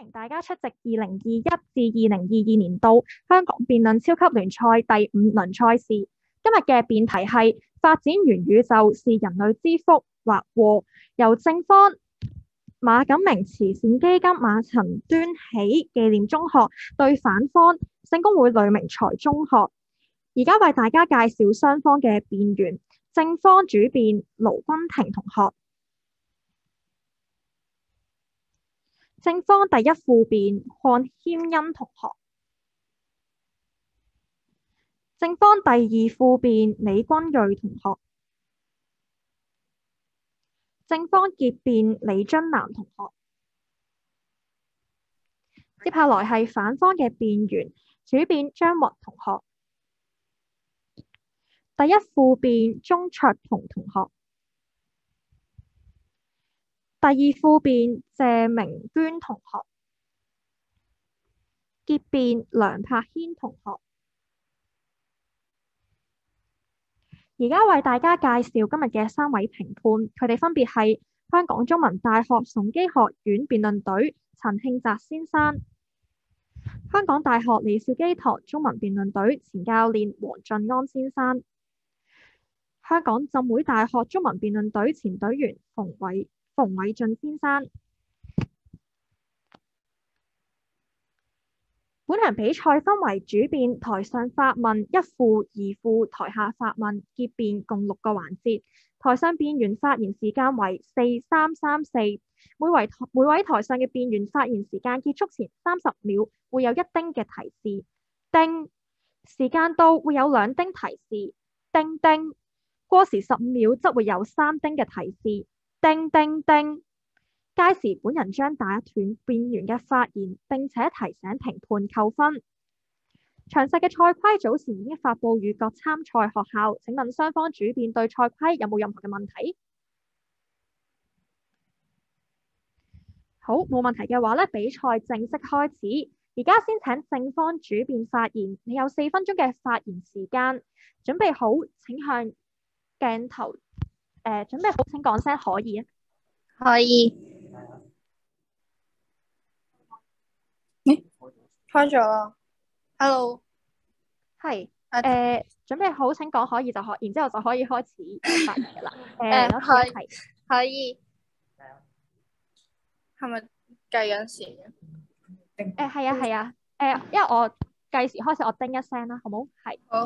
迎大家出席2021至2022年度香港辯論超級聯賽第5輪賽事。今日嘅辯題係發展元宇宙是人類之福或禍，由正方馬錦明慈善基金馬陳端喜紀念中學對反方聖公會呂明才中學。而家為大家介紹雙方嘅辯員，正方主辯盧君婷同學。正方第一副辯鄺謙欣同學，正方第二副辯李君瑞同學，正方結辯李津南同學。接下來係反方嘅辯員，主辯張雲同學，第一副辯鍾卓彤同學，第二副辯謝明娟同學，結辯梁柏軒同學。而家為大家介紹今日嘅3位評判，佢哋分別係香港中文大學崇基學院辯論隊陳慶澤先生，香港大學李兆基堂中文辯論隊前教練黃俊安先生，香港浸會大學中文辯論隊前隊員馮偉俊先生。本場比賽分為主辯台上發問1副、2副，台下發問結辯共6個環節。台上辯員發言時間為4-3-3-4，每位台上嘅辯員發言時間結束前30秒會有1叮嘅提示，叮，時間到會有2叮提示，叮叮，過時15秒則會有3叮嘅提示，叮叮叮。屆時本人將打斷辯員嘅發言，並且提醒評判扣分。詳細嘅賽規早前已經發佈予各參賽學校，請問雙方主辯對賽規有冇任何嘅問題？好，冇問題嘅話呢，比賽正式開始。而家先請正方主辯發言，你有4分鐘嘅發言時間，準備好請向鏡頭準備好請講聲可以啊。 可以。開咗啦。Hello。 係。準備好請講可以就可，然之後就可以開始發言㗎啦。 可以。係咪計緊時嘅？ 係啊。因為我計時開始，我叮一聲啦，好冇？係。 好。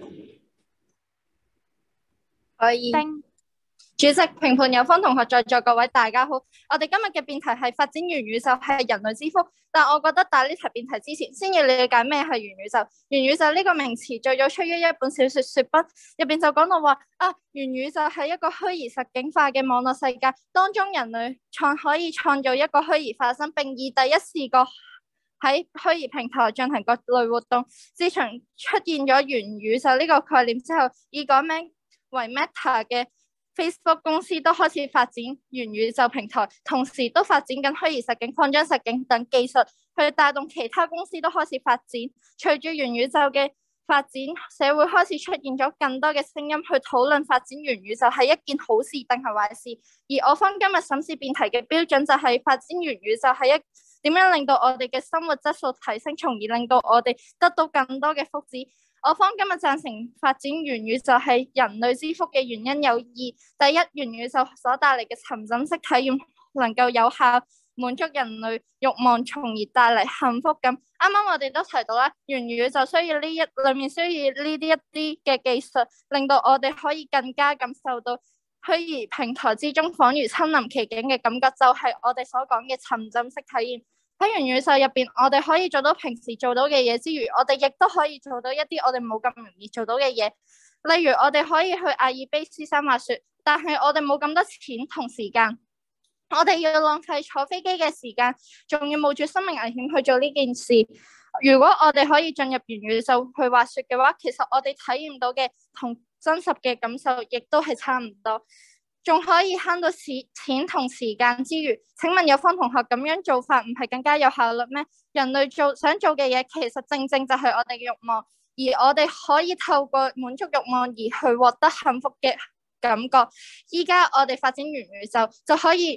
可以。 叮。 主席、評判、有方同學在座各位大家好，我哋今日嘅辯題係發展元宇宙係人類之福，但我覺得答呢題辯題之前，先要理解咩係元宇宙。元宇宙呢個名詞最早出於一本小說《雪崩》，入邊就講到話元宇宙係一個虛擬實境化嘅網絡世界，當中人類可以創造一個虛擬化身，並以第一視角喺虛擬平台進行各類活動。自從出現咗元宇宙呢個概念之後，以改名為 Meta 嘅Facebook 公司都開始發展元宇宙平台，同時都發展緊虛擬實境、擴張實境等技術，去帶動其他公司都開始發展。隨住元宇宙嘅發展，社會開始出現咗更多嘅聲音去討論發展元宇宙係一件好事定係壞事。而我方今日審視辯題嘅標準就係發展元宇宙係點樣令到我哋嘅生活質素提升，從而令到我哋得到更多嘅福祉。我方今日贊成發展元宇宙係人類之福嘅原因有2：第一，元宇宙所帶嚟嘅沉浸式體驗能夠有效滿足人類慾望，從而帶嚟幸福感。啱啱我哋都提到啦，元宇宙需要裏面需要呢啲一啲嘅技術，令到我哋可以更加感受到虛擬平台之中仿如親臨其境嘅感覺，就係我哋所講嘅沉浸式體驗。喺元宇宙入邊，我哋可以做到平時做到嘅嘢之餘，我哋亦都可以做到一啲我哋冇咁容易做到嘅嘢。例如我哋可以去阿爾卑斯山滑雪，但係我哋冇咁多錢同時間，我哋要浪費坐飛機嘅時間，仲要冒住生命危險去做呢件事。如果我哋可以進入元宇宙去滑雪嘅話，其實我哋體驗到嘅同真實嘅感受亦都係差唔多，仲可以慳到錢同時間之餘，請問有方同學，咁樣做法唔係更加有效率咩？人類想做嘅嘢，其實正正就係我哋嘅慾望，而我哋可以透過滿足慾望而去獲得幸福嘅感覺。依家我哋發展元宇宙就可以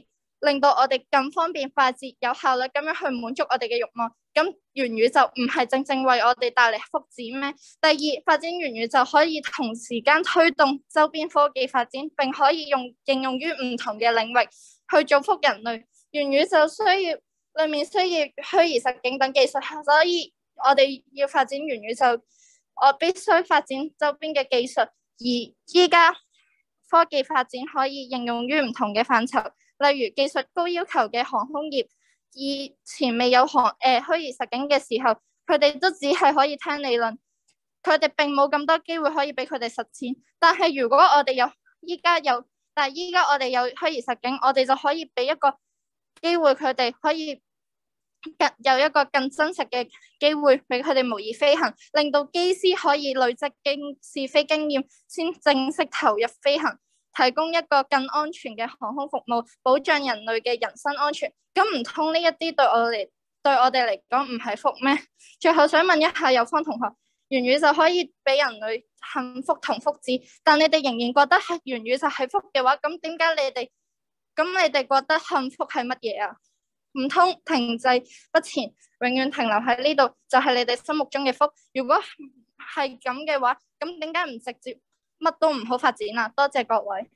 令到我哋更方便、快捷、有效率咁樣去滿足我哋嘅慾望。咁元宇宙唔係正正為我哋帶嚟福祉咩？第二，發展元宇宙可以同時間推動周邊科技發展，並可以應用於唔同嘅領域去造福人類。元宇宙裏面需要虛擬實境等技術，所以我哋要發展元宇宙，我必須發展周邊嘅技術。而依家科技發展可以應用於唔同嘅範疇，例如技術高要求嘅航空業，以前未有虛擬實境嘅時候，佢哋都只係可以聽理論，佢哋並冇咁多機會可以俾佢哋實踐。但係如果我哋依家我哋有虛擬實境，我哋就可以俾一個機會佢哋可以有一個更真實嘅機會俾佢哋模擬飛行，令到機師可以累積試飛經驗，先正式投入飛行，提供一個更安全嘅航空服務，保障人類嘅人身安全。咁唔通呢一啲對我哋嚟講唔係福咩？最後想問一下有方同學，元宇宙可以俾人類幸福同福祉，但你哋仍然覺得元宇宙係福嘅話，咁點解你哋覺得幸福係乜嘢啊？唔通停滯不前，永遠停留喺呢度就係你哋心目中嘅福？如果係咁嘅話，咁點解唔直接乜都唔好發展啊？多謝各位。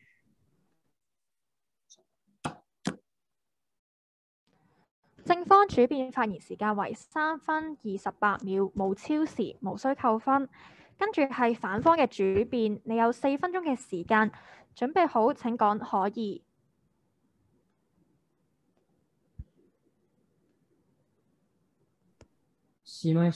正方主辯發言時間為3分28秒，無超時，無需扣分。跟住係反方嘅主辯，你有4分鐘嘅時間，準備好請講可以。 試咪，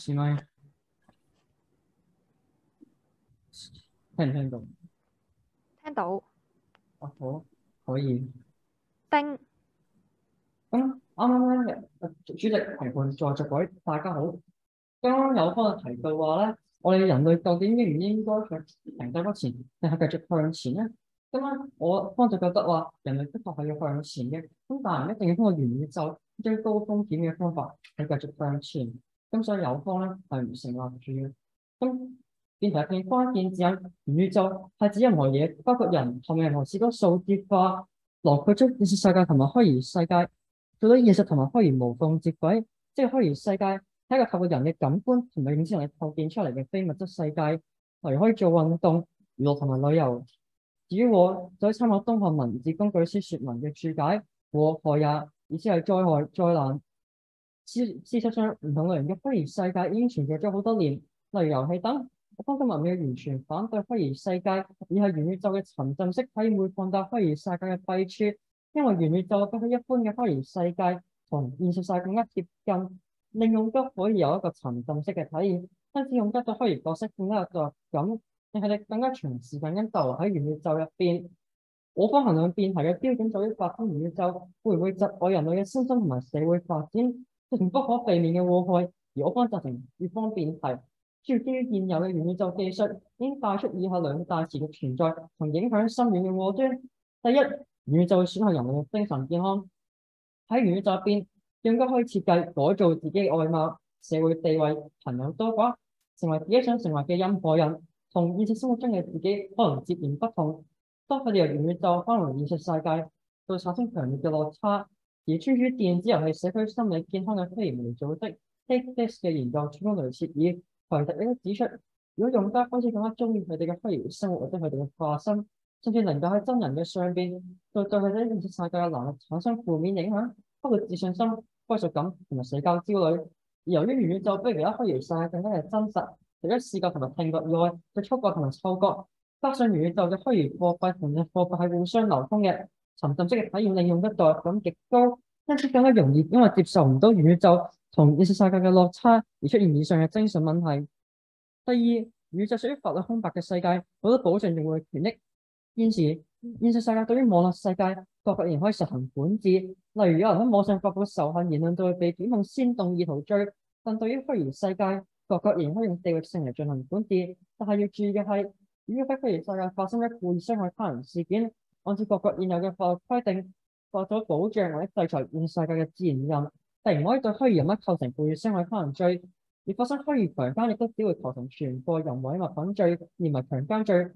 聽唔聽到？ 聽到。 好，可以。 丁。 咁啱咧，主席、評判、在座各位大家好。剛剛有方提到話咧，我哋人類究竟應唔應該停滯不前，定係繼續向前咧？咁咧，我方就覺得話，人類的確係要向前嘅，咁但係唔一定要通過元宇宙最高風險嘅方法去繼續向前。咁所以有方咧係唔成立住嘅。咁辯題入邊關鍵字眼元宇宙係指任何嘢，包括人同埋任何事都數字化，囊括出現實世界同埋虛擬世界，做到現實同埋虛擬無縫接軌，即係虛擬世界係一個透過人嘅感官同埋認知能力構建出嚟嘅非物質世界，例如可以做運動、娛樂同埋旅遊。至於禍，就可以參考東漢文字工具師說文嘅注解，禍也，意思係災害、災難。事實上，唔同類型嘅虛擬世界已經存在咗好多年，例如遊戲等。我方今日未完全反對虛擬世界，而係元宇宙嘅沉浸式體驗會放大虛擬世界嘅弊處，因為元宇宙比起一般嘅虛擬世界同現實世界更加貼近，令用家可以有一個沉浸式嘅體驗，因此用家對虛擬角色更加有代入感，令佢哋更加長時間咁逗留喺元宇宙入邊。我方衡量辯題嘅標準在於發展元宇宙會唔會窒礙人類嘅身心同埋社會發展，造成不可避免嘅禍害，而我方贊成乙方辯題。主要基於現有嘅元宇宙技術已經帶出以下兩大詞嘅存在同影響深遠嘅禍端。第一，元宇宙會損害人類嘅精神健康。喺元宇宙入邊，用家可以設計改造自己嘅外貌、社會地位、朋友多寡，成為自己想成為嘅任何人，同現實生活中嘅自己可能截然不同。當佢哋由元宇宙翻回現實世界，會產生強烈嘅落差。而專注於電子遊戲社區心理健康嘅非營利組織 TakeThis 嘅研究主攻雷切爾培特亦都指出，如果用家開始更加中意佢哋嘅虛擬生活或者佢哋嘅化身，甚至能夠喺真人嘅上邊對佢哋喺現實世界嘅能力產生負面影響，包括自信心、歸屬感同埋社交焦慮。而由於元宇宙比其他虛擬世界更加係真實，除咗視覺同埋聽覺以外，嘅觸覺同埋嗅覺，加上元宇宙嘅虛擬貨幣同嘅貨幣係互相流通嘅，沉浸式嘅體驗令用得代入感極高，因此更加容易因為接受唔到元宇宙同現實世界嘅落差而出現以上嘅精神問題。第二，元宇宙屬於法律空白嘅世界，冇得保障用戶嘅權益。現時現實世界對於網絡世界，各國仍可以實行管治，例如有人喺網上發布仇恨言論就會被檢控煽動意圖罪。但對於虛擬世界，各國仍可以用地域性嚟進行管治。但係要注意嘅係，如果喺虛擬世界發生咗故意傷害他人事件，按照各國現有嘅法律規定，為咗保障或者制裁現實世界嘅自然人，並唔可以對虛擬人物構成故意傷害他人罪。而發生虛擬強姦亦都只會構成傳播人為物品罪，而唔係強姦罪。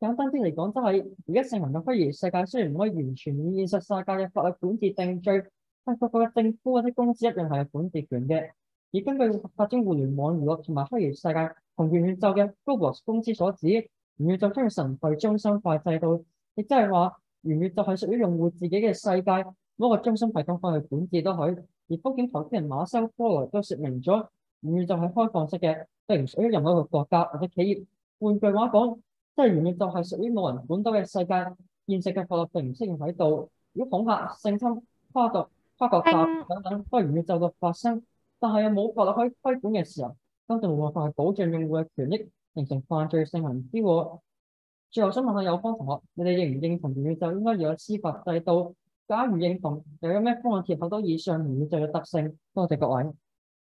簡單啲嚟講，就係而家盛行嘅虛擬世界，雖然唔可以完全以現實世界嘅法律管治定罪，但各個嘅政府或者公司一樣係有管治權嘅。而根據發展互聯網娛樂同埋虛擬世界同元宇宙嘅 Roblox 公司所指，元宇宙將要神廢中心化制度，亦即係話元宇宙係屬於用戶自己嘅世界，攞個中心系統翻去管治都可以。而福建投資人馬修科萊都説明咗，元宇宙係開放式嘅，並唔屬於任何一個國家或者企業。換句話講，即係元宇宙係屬於冇人管到嘅世界，現實嘅法律並唔適用喺度。如果恐嚇、性侵、跨國集等等都係元宇宙嘅發生，但係又冇法律可以規管嘅時候，咁就冇辦法去保障用戶嘅權益，形成犯罪性行為之禍。最後想問下有方同學，你哋認唔認同元宇宙應該要有司法制度？假如認同，又有咩方案貼合到以上元宇宙嘅特性？多謝各位。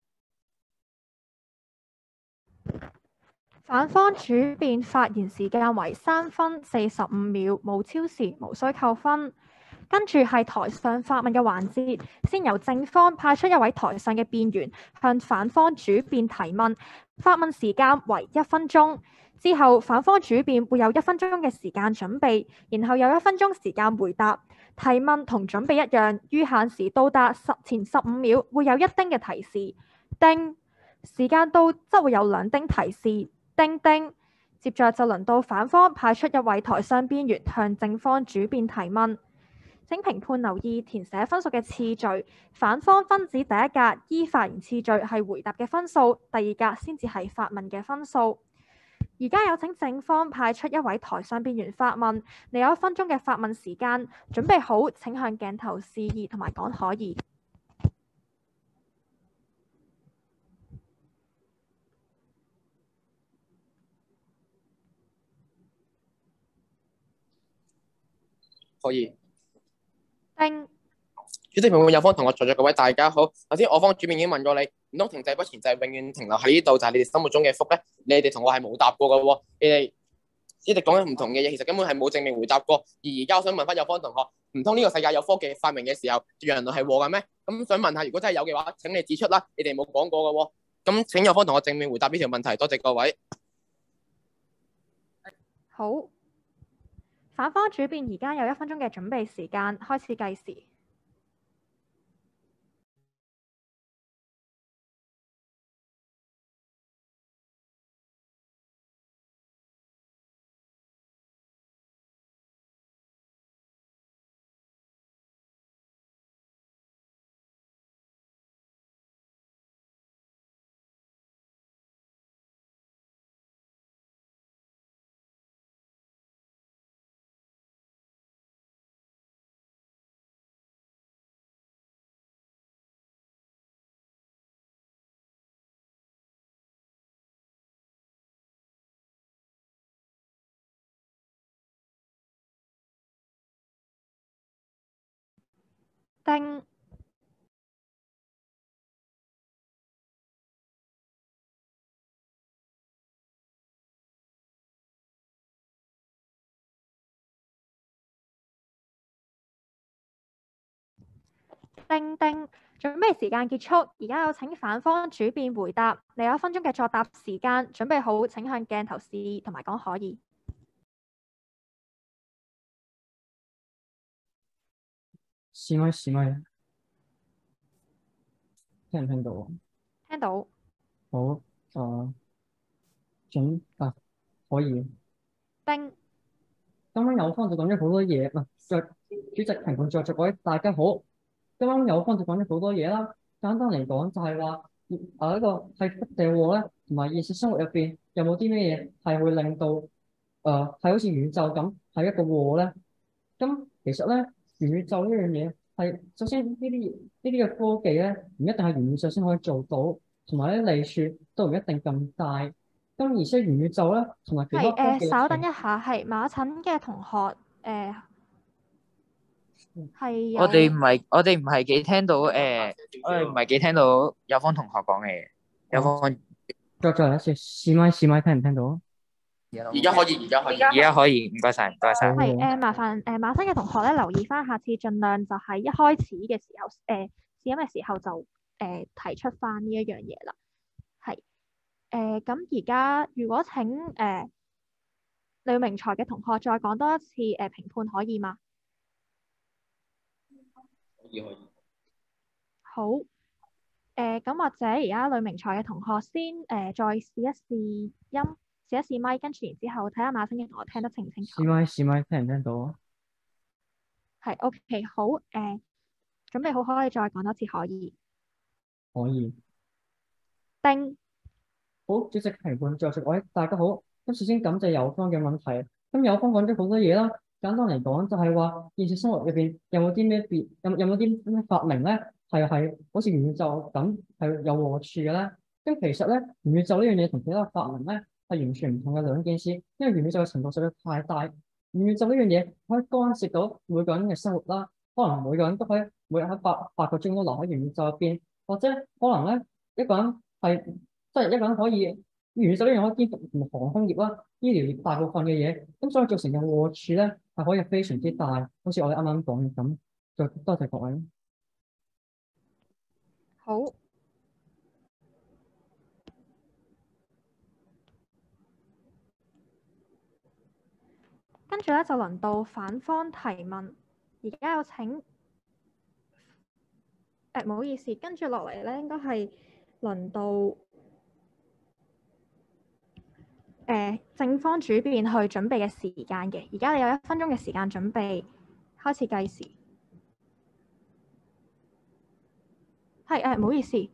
反方主辯發言時間為3分45秒，無超時，無需扣分。跟住係台上發問嘅環節，先由正方派出一位台上嘅辯員向反方主辯提問，發問時間為1分鐘。之後反方主辯會有1分鐘嘅時間準備，然後有1分鐘時間回答。提問同準備一樣，於限時到達前15秒會有1丁嘅提示，叮，時間到則會有2丁提示。叮叮，接着就輪到反方派出一位台上辯員向正方主辯提問。請評判留意填寫分數嘅次序，反方分指第一格依發言次序係回答嘅分數，第二格先至係發問嘅分數。而家有請正方派出一位台上辯員發問，你有1分鐘嘅發問時間，準備好請向鏡頭示意同埋講可以。 可以。 叮。 主席評判有方同學在座各位大家好。頭先我方主辯已經問過你，唔通停滯不前就係永遠停留喺呢度，就係你哋心目中嘅福咧？你哋同我係冇答過嘅喎。你哋一直講緊唔同嘅嘢，其實根本係冇正面回答過。而家我想問翻有方同學，唔通呢個世界有科技發明嘅時候，人類係禍嘅咩？咁想問下，如果真係有嘅話，請你指出啦。你哋冇講過嘅喎。咁請有方同學正面回答呢條問題，多謝各位。 好。反方主辯而家有1分鐘嘅準備時間，開始計時。叮。叮叮，準備時間結束，而家有請反方主辯回答。你有1分鐘嘅作答時間，準備好請向鏡頭示意同埋講可以。 試咪，聽唔聽到啊？ 聽到。 好，可以。 叮。 今晚有方就講咗好多嘢，主席評判在座各位大家好。今晚有方就講咗好多嘢啦。簡單嚟講就係話，一個喺社會咧，同埋現實生活入邊有冇啲咩嘢係會令到係好似元宇宙咁係一個禍咧？咁其實咧，元宇宙呢樣嘢係首先呢啲嘅科技咧，唔一定係元宇宙先可以做到，同埋咧利處都唔一定咁大。咁而且元宇宙咧，同埋其他科技稍等一下，係馬診嘅同學係有。 我哋唔係幾聽到我哋唔係幾聽到有方同學講嘅嘢。有方再嚟一次，試咪聽唔聽到？ 而家可以，唔該晒。 係麻煩馬診嘅同學咧，留意翻，下次盡量就係一開始嘅時候試音嘅時候就提出翻呢一樣嘢啦。係咁而家如果請廖明才嘅同學再講多一次評判可以嗎？ 可以。 好，咁或者而家呂明才嘅同學先再試一試音，試一試咪，跟住然之後睇下馬星嘅同學聽得清唔清楚？ 試咪，聽唔聽到啊？ 係 OK，好，準備好可以再講多次可以。 可以。 丁， 好，主席、評判、在席位，大家好。咁首先感謝友方嘅問題。咁友方講咗好多嘢啦。簡單嚟講，就係話現實生活入邊有冇啲咩有冇啲咩發明咧，係好似元宇宙咁係有禍處嘅咧？咁其實咧，元宇宙呢樣嘢同其他發明咧係完全唔同嘅兩件事，因為元宇宙嘅程度實在太大。元宇宙呢樣嘢可以干涉到每個人嘅生活啦，可能每個人都可以每日喺八個鐘都留喺元宇宙入邊，或者可能咧一個人係即係一個人可以元宇宙呢樣可以兼顧航空業啦、醫療業大部分嘅嘢，咁所以造成嘅禍處咧係可以非常之大，好似我哋啱啱講嘅咁。再多謝各位。 好，跟住咧就輪到反方提問，而家有請唔好意思，跟住落嚟咧應該係輪到正方主辯去準備嘅時間嘅，而家你有1分鐘嘅時間準備開始計時。係唔好意思。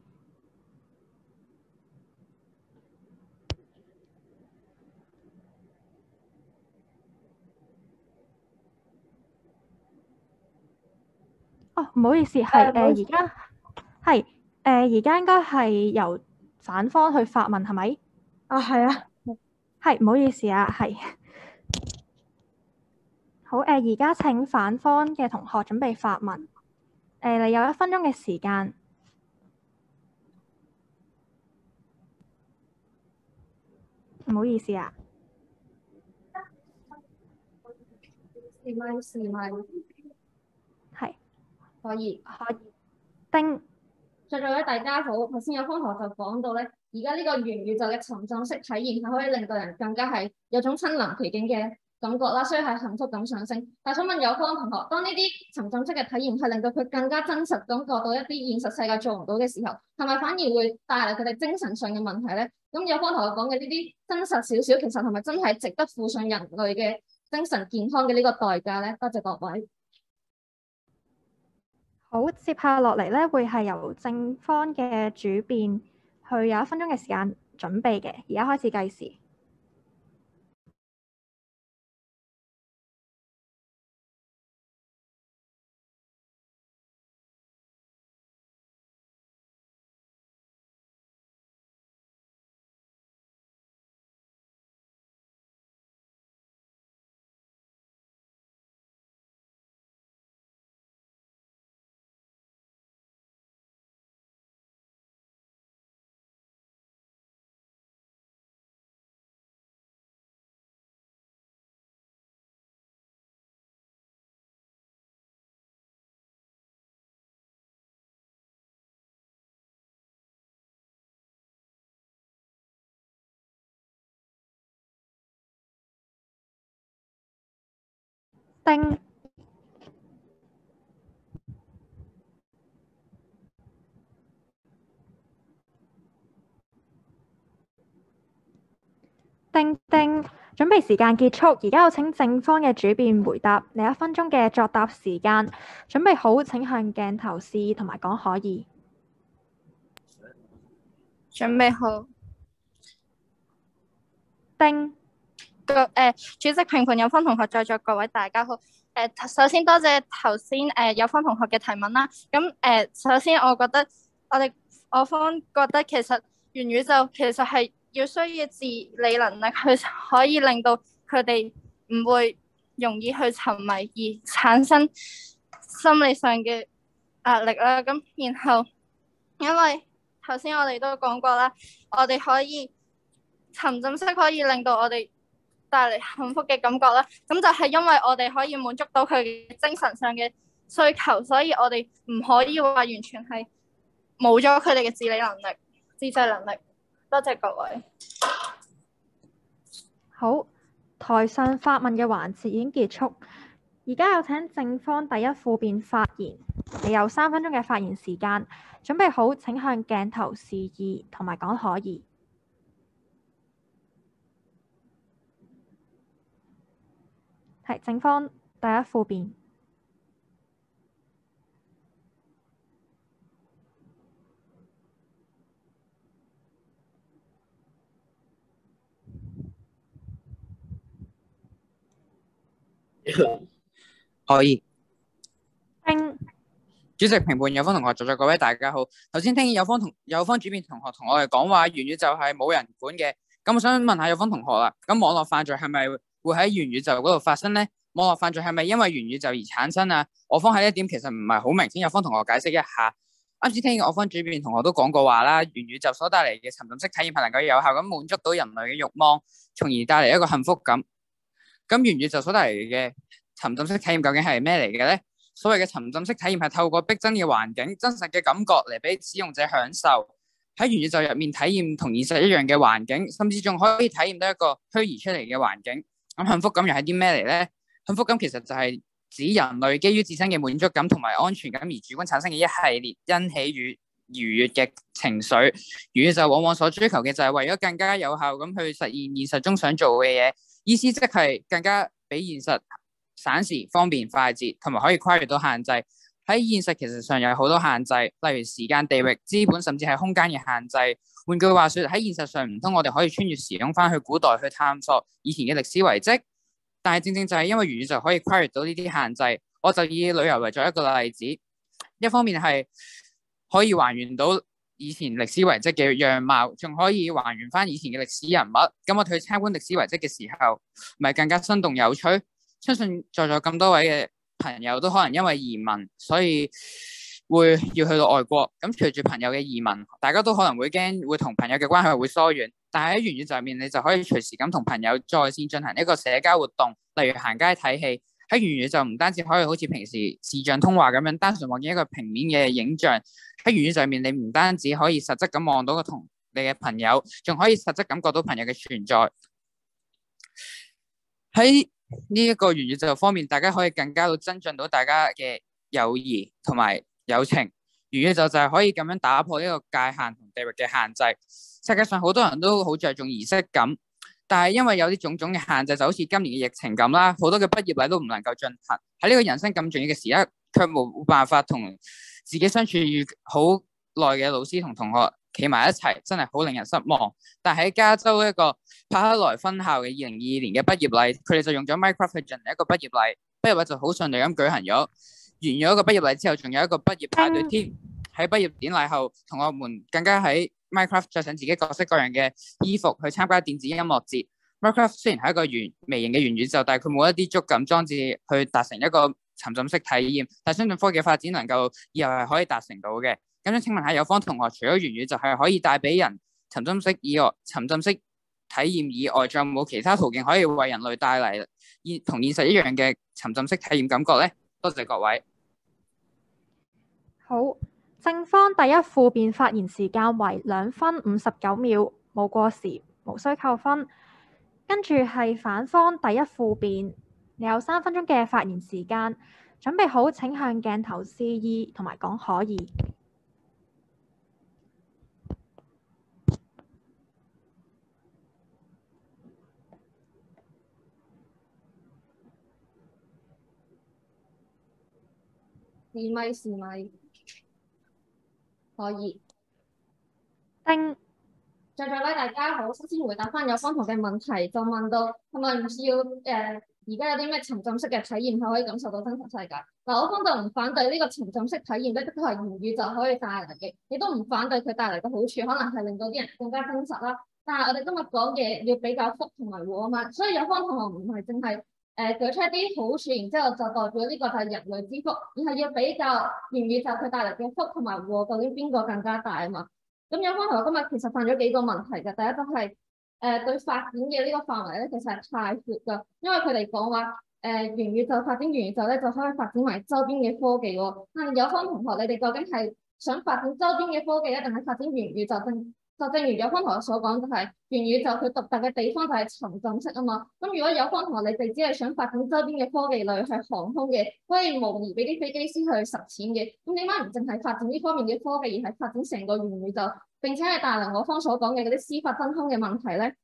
哦，唔好意思，係而家係而家應該係由反方去發問係咪？ 啊，係啊。 係，唔好意思啊，係。好，而家請反方嘅同學準備發問。你有1分鐘嘅時間。唔好意思啊。 試咪。 係。 可以。 丁。 在座嘅大家好，頭先有方同學就講到咧，而家呢個元宇宙嘅沉浸式體驗係可以令到人更加係有種親臨其境嘅感覺啦，所以係幸福感上升。但想問有方同學，當呢啲沉浸式嘅體驗係令到佢更加真實感覺到一啲現實世界做唔到嘅時候，係咪反而會帶嚟佢哋精神上嘅問題咧？咁有方同學講嘅呢啲真實少少，其實係咪真係值得付上人類嘅精神健康嘅呢個代價咧？多謝各位。 好，接下落嚟咧會係由正方嘅主辯去有1分鐘嘅時間準備嘅，而家開始計時。丁。丁丁，準備時間結束，而家有請正方嘅主辯回答。你1分鐘嘅作答時間，準備好請向鏡頭示同埋講可以。 準備好。 丁。 主席、評判、有方同學在座各位大家好。首先多謝頭先有方同學嘅提問啦。咁首先我覺得我方覺得其實元宇宙其實係要需要自理能力去可以令到佢哋唔會容易去沉迷而產生心理上嘅壓力啦。咁然後因為頭先我哋都講過啦，我哋可以沉浸式可以令到我哋帶嚟幸福嘅感覺啦，咁就係因為我哋可以滿足到佢嘅精神上嘅需求，所以我哋唔可以話完全係冇咗佢哋嘅自理能力、自制能力。多謝各位。 好， 台上發問嘅環節已經結束，而家有請正方第一副辯發言。你有3分鐘嘅發言時間，準備好請向鏡頭示意同埋講可以。係正方第一副辯。 可以。 丁主席、評判、有方同學、在座各位大家好。頭先聽見有方主辯同學同我哋講話，元宇宙係冇人管嘅。咁我想問下有方同學啦，咁網絡犯罪係咪會喺元宇宙嗰度發生呢？網絡犯罪係咪因為元宇宙而產生啊？我方喺呢一點其實唔係好明，請有方同學解釋一下。啱先聽見我方主辯同學都講過話啦，元宇宙所帶嚟嘅沉浸式體驗係能夠有效咁滿足到人類嘅慾望，從而帶嚟一個幸福感。咁元宇宙所帶嚟嘅沉浸式體驗究竟係咩嚟嘅呢？所謂嘅沉浸式體驗係透過逼真嘅環境、真實嘅感覺嚟俾使用者享受。喺元宇宙入面體驗同現實一樣嘅環境，甚至仲可以體驗到一個虛擬出嚟嘅環境。咁幸福感又係啲咩嚟呢？幸福感其實就係指人類基於自身嘅滿足感同埋安全感而主觀產生嘅一系列欣喜與愉悅嘅情緒。元宇宙往往所追求嘅就係為咗更加有效咁去實現現實中想做嘅嘢，意思即係更加比現實省時、方便、快捷，同埋可以跨越到限制。喺現實其實上有好多限制，例如時間、地域、資本，甚至係空間嘅限制。換句話說，喺現實上唔通我哋可以穿越時空翻去古代去探索以前嘅歷史遺跡？但係正正就係因為元宇宙可以跨越到呢啲限制，我就以旅遊為作一個例子。一方面係可以還原到以前歷史遺跡嘅樣貌，仲可以還原翻以前嘅歷史人物。咁我哋去參觀歷史遺跡嘅時候，咪更加生動有趣。相信在座咁多位嘅朋友都可能因為移民，所以會要去到外國。咁隨住朋友嘅移民，大家都可能會驚會同朋友嘅關係會疏遠。但係喺元宇宙入面，你就可以隨時咁同朋友在線進行一個社交活動，例如行街睇戲。喺元宇宙唔單止可以好似平時視像通話咁樣單純望見一個平面嘅影像，喺元宇宙入面你唔單止可以實質咁望到個同你嘅朋友，仲可以實質感覺到朋友嘅存在。喺呢一個元宇宙方面，大家可以更加到增進到大家嘅友誼同埋友情。元宇宙就係可以咁樣打破呢個界限同地域嘅限制。世界上好多人都好着重儀式感，但係因為有啲種種嘅限制，就好似今年嘅疫情咁啦，好多嘅畢業禮都唔能夠進行。喺呢個人生咁重要嘅時刻，卻冇辦法同自己相處好耐嘅老師同同學企埋一齊，真係好令人失望。但喺加州一個柏克萊分校嘅2022年嘅畢業禮，佢哋就用咗 Minecraft 去進行一個畢業禮，畢業禮就好順利咁舉行咗。完咗一個畢業禮之後，仲有一個畢業派對添。喺畢業典禮後，同學們更加喺 Minecraft 着上自己各式各樣嘅衣服去參加電子音樂節。Minecraft 雖然係一個微型嘅元宇宙，但係佢冇一啲觸感裝置去達成一個沉浸式體驗。但係相信科技發展能夠以後係可以達成到嘅。咁想請問下有方同學，除咗元宇宙係可以帶俾人沉浸式體驗以外，仲有冇其他途徑可以為人類帶嚟同現實一樣嘅沉浸式體驗感覺呢？多謝各位。 好，正方第一副辯發言時間為2分59秒，冇過時，無需扣分。跟住係反方第一副辯，你有3分鐘嘅發言時間，準備好請向鏡頭示意同埋講可以。 試咪，可以。 丁在座位大家好，首先回答翻有方同學嘅問題，就問到係咪唔需要而家有啲咩沉浸式嘅體驗係可以感受到真實世界？嗱，我方就唔反對呢個沉浸式體驗咧，都係元宇宙可以帶嚟嘅，亦都唔反對佢帶嚟嘅好處，可能係令到啲人更加真實啦。但係我哋今日講嘅要比較福同埋禍啊嘛，所以有方同學唔係淨係舉出一啲好處，然之後就代表呢個就係人類之福，而係要比較元宇宙佢帶嚟嘅福同埋禍，究竟邊個更加大啊嘛？咁有方同學今日其實犯咗幾個問題嘅，第一就係對發展嘅呢個範圍咧，其實係太闊㗎，因為佢哋講話元宇宙發展元宇宙咧就可以發展埋周邊嘅科技喎。但係有方同學，你哋究竟係想發展周邊嘅科技咧，定係發展元宇宙就正如有方同學所講，就係元宇宙佢獨特嘅地方就係沉浸式啊嘛。咁如果有方同學你哋只係想發展周邊嘅科技，例如係航空嘅，可以模擬俾啲飛機師去實踐嘅，咁點解唔淨係發展呢方面嘅科技，而係發展成個元宇宙，並且係帶來我方所講嘅嗰啲司法真空嘅問題咧？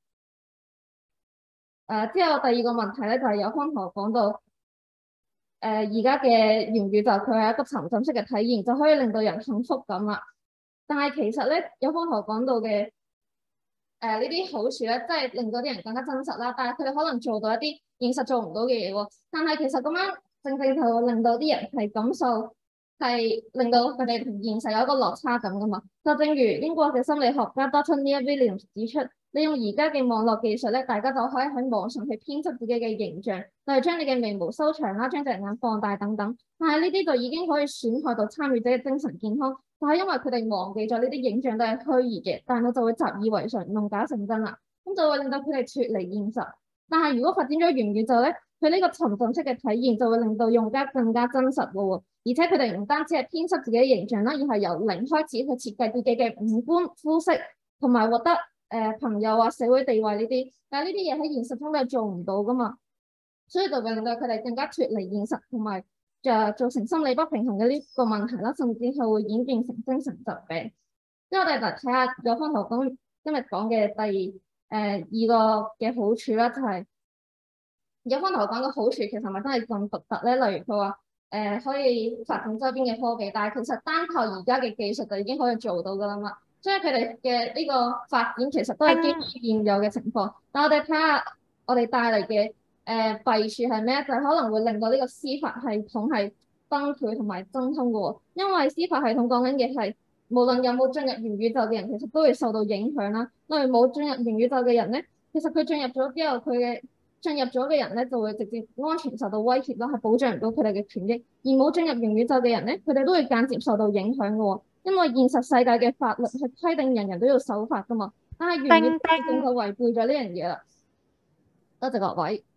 之後第二個問題咧就係有方同學講到，而家嘅元宇宙佢係一個沉浸式嘅體驗，就可以令到人幸福感啦。但係其實咧，有方同學講到嘅呢啲好處咧，即係令到啲人更加真實啦。但係佢哋可能做到一啲現實做唔到嘅嘢喎。但係其實咁樣正正就會令到啲人係感受係令到佢哋同現實有一個落差感噶嘛。就正如英國嘅心理學家 Dr. Neil Williams 指出，利用而家嘅網絡技術咧，大家就可以喺網上去編輯自己嘅形象，例如將你嘅眉毛修長啦，將隻眼放大等等。但係呢啲就已經可以損害到參與者嘅精神健康。就係因為佢哋忘記咗呢啲影像都係虛擬嘅，大腦就會習以為常，弄假成真啦，咁就會令到佢哋脫離現實。但係如果發展咗元宇宙咧，佢呢個沉浸式嘅體驗就會令到用家更加真實嘅喎，而且佢哋唔單止係編輯自己嘅形象啦，而係由零開始去設計自己嘅五官、膚色，同埋獲得朋友啊、社會地位呢啲。但係呢啲嘢喺現實中都係做唔到噶嘛，所以就會令到佢哋更加脫離現實，同埋就造成心理不平衡嘅呢個問題啦，甚至係會演變成精神疾病。之後我哋就睇下有方同學今日講嘅第二個嘅好處啦，就係有方同學講嘅好處其實係咪真係咁獨特咧？例如佢話可以發展周邊嘅科技，但係其實單靠而家嘅技術就已經可以做到噶啦嘛。所以佢哋嘅呢個發展其實都係基於現有嘅情況。但我哋睇下我哋帶嚟嘅弊處係咩？就係可能會令到呢個司法系統係崩潰同埋真空嘅喎。因為司法系統講緊嘅係無論有冇進入元宇宙嘅人，其實都會受到影響啦。例如冇進入元宇宙嘅人咧，其實佢進入咗之後，佢嘅進入咗嘅人咧就會直接安全受到威脅啦，係保障唔到佢哋嘅權益。而冇進入元宇宙嘅人咧，佢哋都會間接受到影響嘅喎。因為現實世界嘅法律係規定人人都要守法噶嘛，但係元宇宙就違背咗呢樣嘢啦。多謝各位。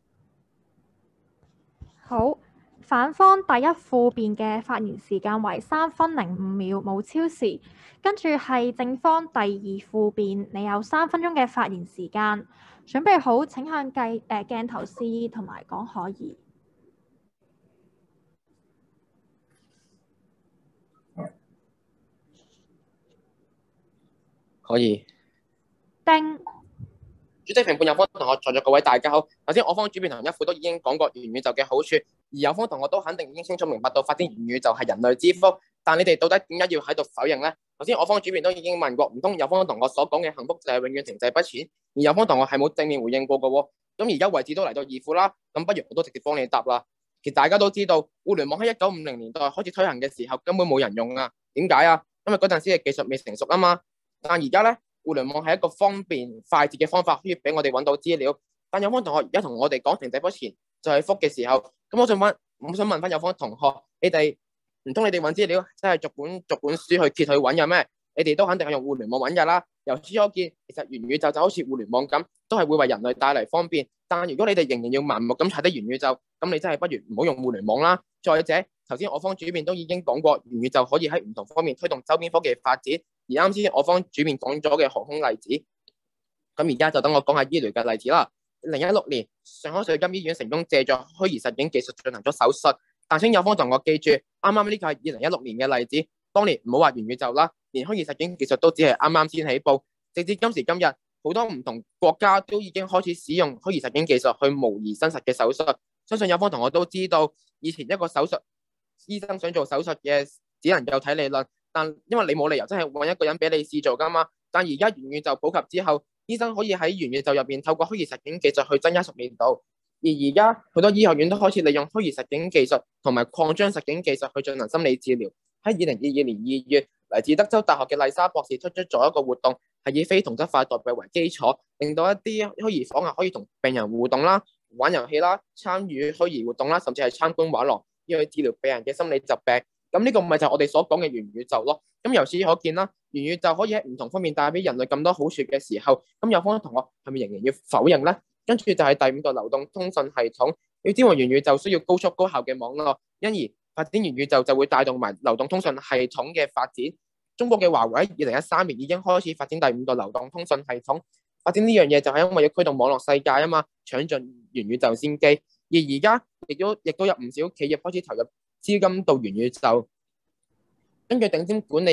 好，反方第一副辯嘅發言時間為3分05秒，冇超時。跟住係正方第二副辯，你有3分鐘嘅發言時間。準備好請向鏡頭示意同埋講可以。 可以。 丁。 主席、評判有方同學在座各位大家好。頭先我方主辯同一副都已經講過元宇宙嘅好處，而有方同學都肯定已經清楚明白到發展元宇宙係人類之福。但你哋到底點解要喺度否認呢？頭先我方主辯都已經問過，唔通有方同學所講嘅幸福就係永遠停滯不前？而有方同學係冇正面回應過嘅喎。咁而家位置都嚟到二副啦，咁不如我都直接幫你答啦。其實大家都知道，互聯網喺1950年代開始推行嘅時候根本冇人用啊。點解啊？因為嗰陣時嘅技術未成熟啊嘛。但而家咧，互聯網係一個方便快捷嘅方法，可以俾我哋揾到資料。但有方同學而家同我哋講停滯不前就係福嘅時候，咁我想問翻有方同學，你哋唔通你哋揾資料真係逐本書去揭去揾嘅咩？你哋都肯定係用互聯網揾嘅啦。由此可見，其實元宇宙就好似互聯網咁，都係會為人類帶嚟方便。但如果你哋仍然要盲目咁踩低元宇宙，咁你真係不如唔好用互聯網啦。再者，頭先我方主辯都已經講過，元宇宙可以喺唔同方面推動周邊科技發展。而啱先我方主辯講咗嘅航空例子，咁而家就等我講下醫療嘅例子啦。2016年，上海瑞金醫院成功借助虛擬實境技術進行咗手術，但請有方同學記住，啱啱呢個係2016年嘅例子，當年唔好話元宇宙啦，連虛擬實境技術都只係啱啱先起步。直至今時今日，好多唔同國家都已經開始使用虛擬實境技術去模擬真實嘅手術。相信有方同學都知道，以前一個手術，醫生想做手術嘅只能夠睇理論，但因為你冇理由真係揾一個人俾你試做噶嘛。但而家元宇宙普及之後，醫生可以喺元宇宙入邊透過虛擬實境技術去增加熟練度。而家好多醫學院都開始利用虛擬實境技術同埋擴張實境技術去進行心理治療。喺2022年2月，嚟自德州大學嘅麗莎博士推出咗一個活動，係以非同質化代幣為基礎，令到一啲虛擬訪客可以同病人互動啦、玩遊戲啦、參與虛擬活動啦，甚至係參觀畫廊，要去治療病人嘅心理疾病。咁呢個咪就係我哋所講嘅元宇宙咯。咁由此可見啦，元宇宙可以喺唔同方面帶俾人類咁多好處嘅時候，咁有方同學係咪仍然要否認呢？跟住就係第5個流動通訊系統，要支援元宇宙需要高速高效嘅網絡，因而發展元宇宙就會帶動埋流動通訊系統嘅發展。 中國嘅華為喺2013年已經開始發展第5代流動通訊系統。發展呢樣嘢就係因為要驅動網絡世界啊嘛，搶進元宇宙先機。而而家亦都有唔少企業開始投入資金到元宇宙。根據頂尖管理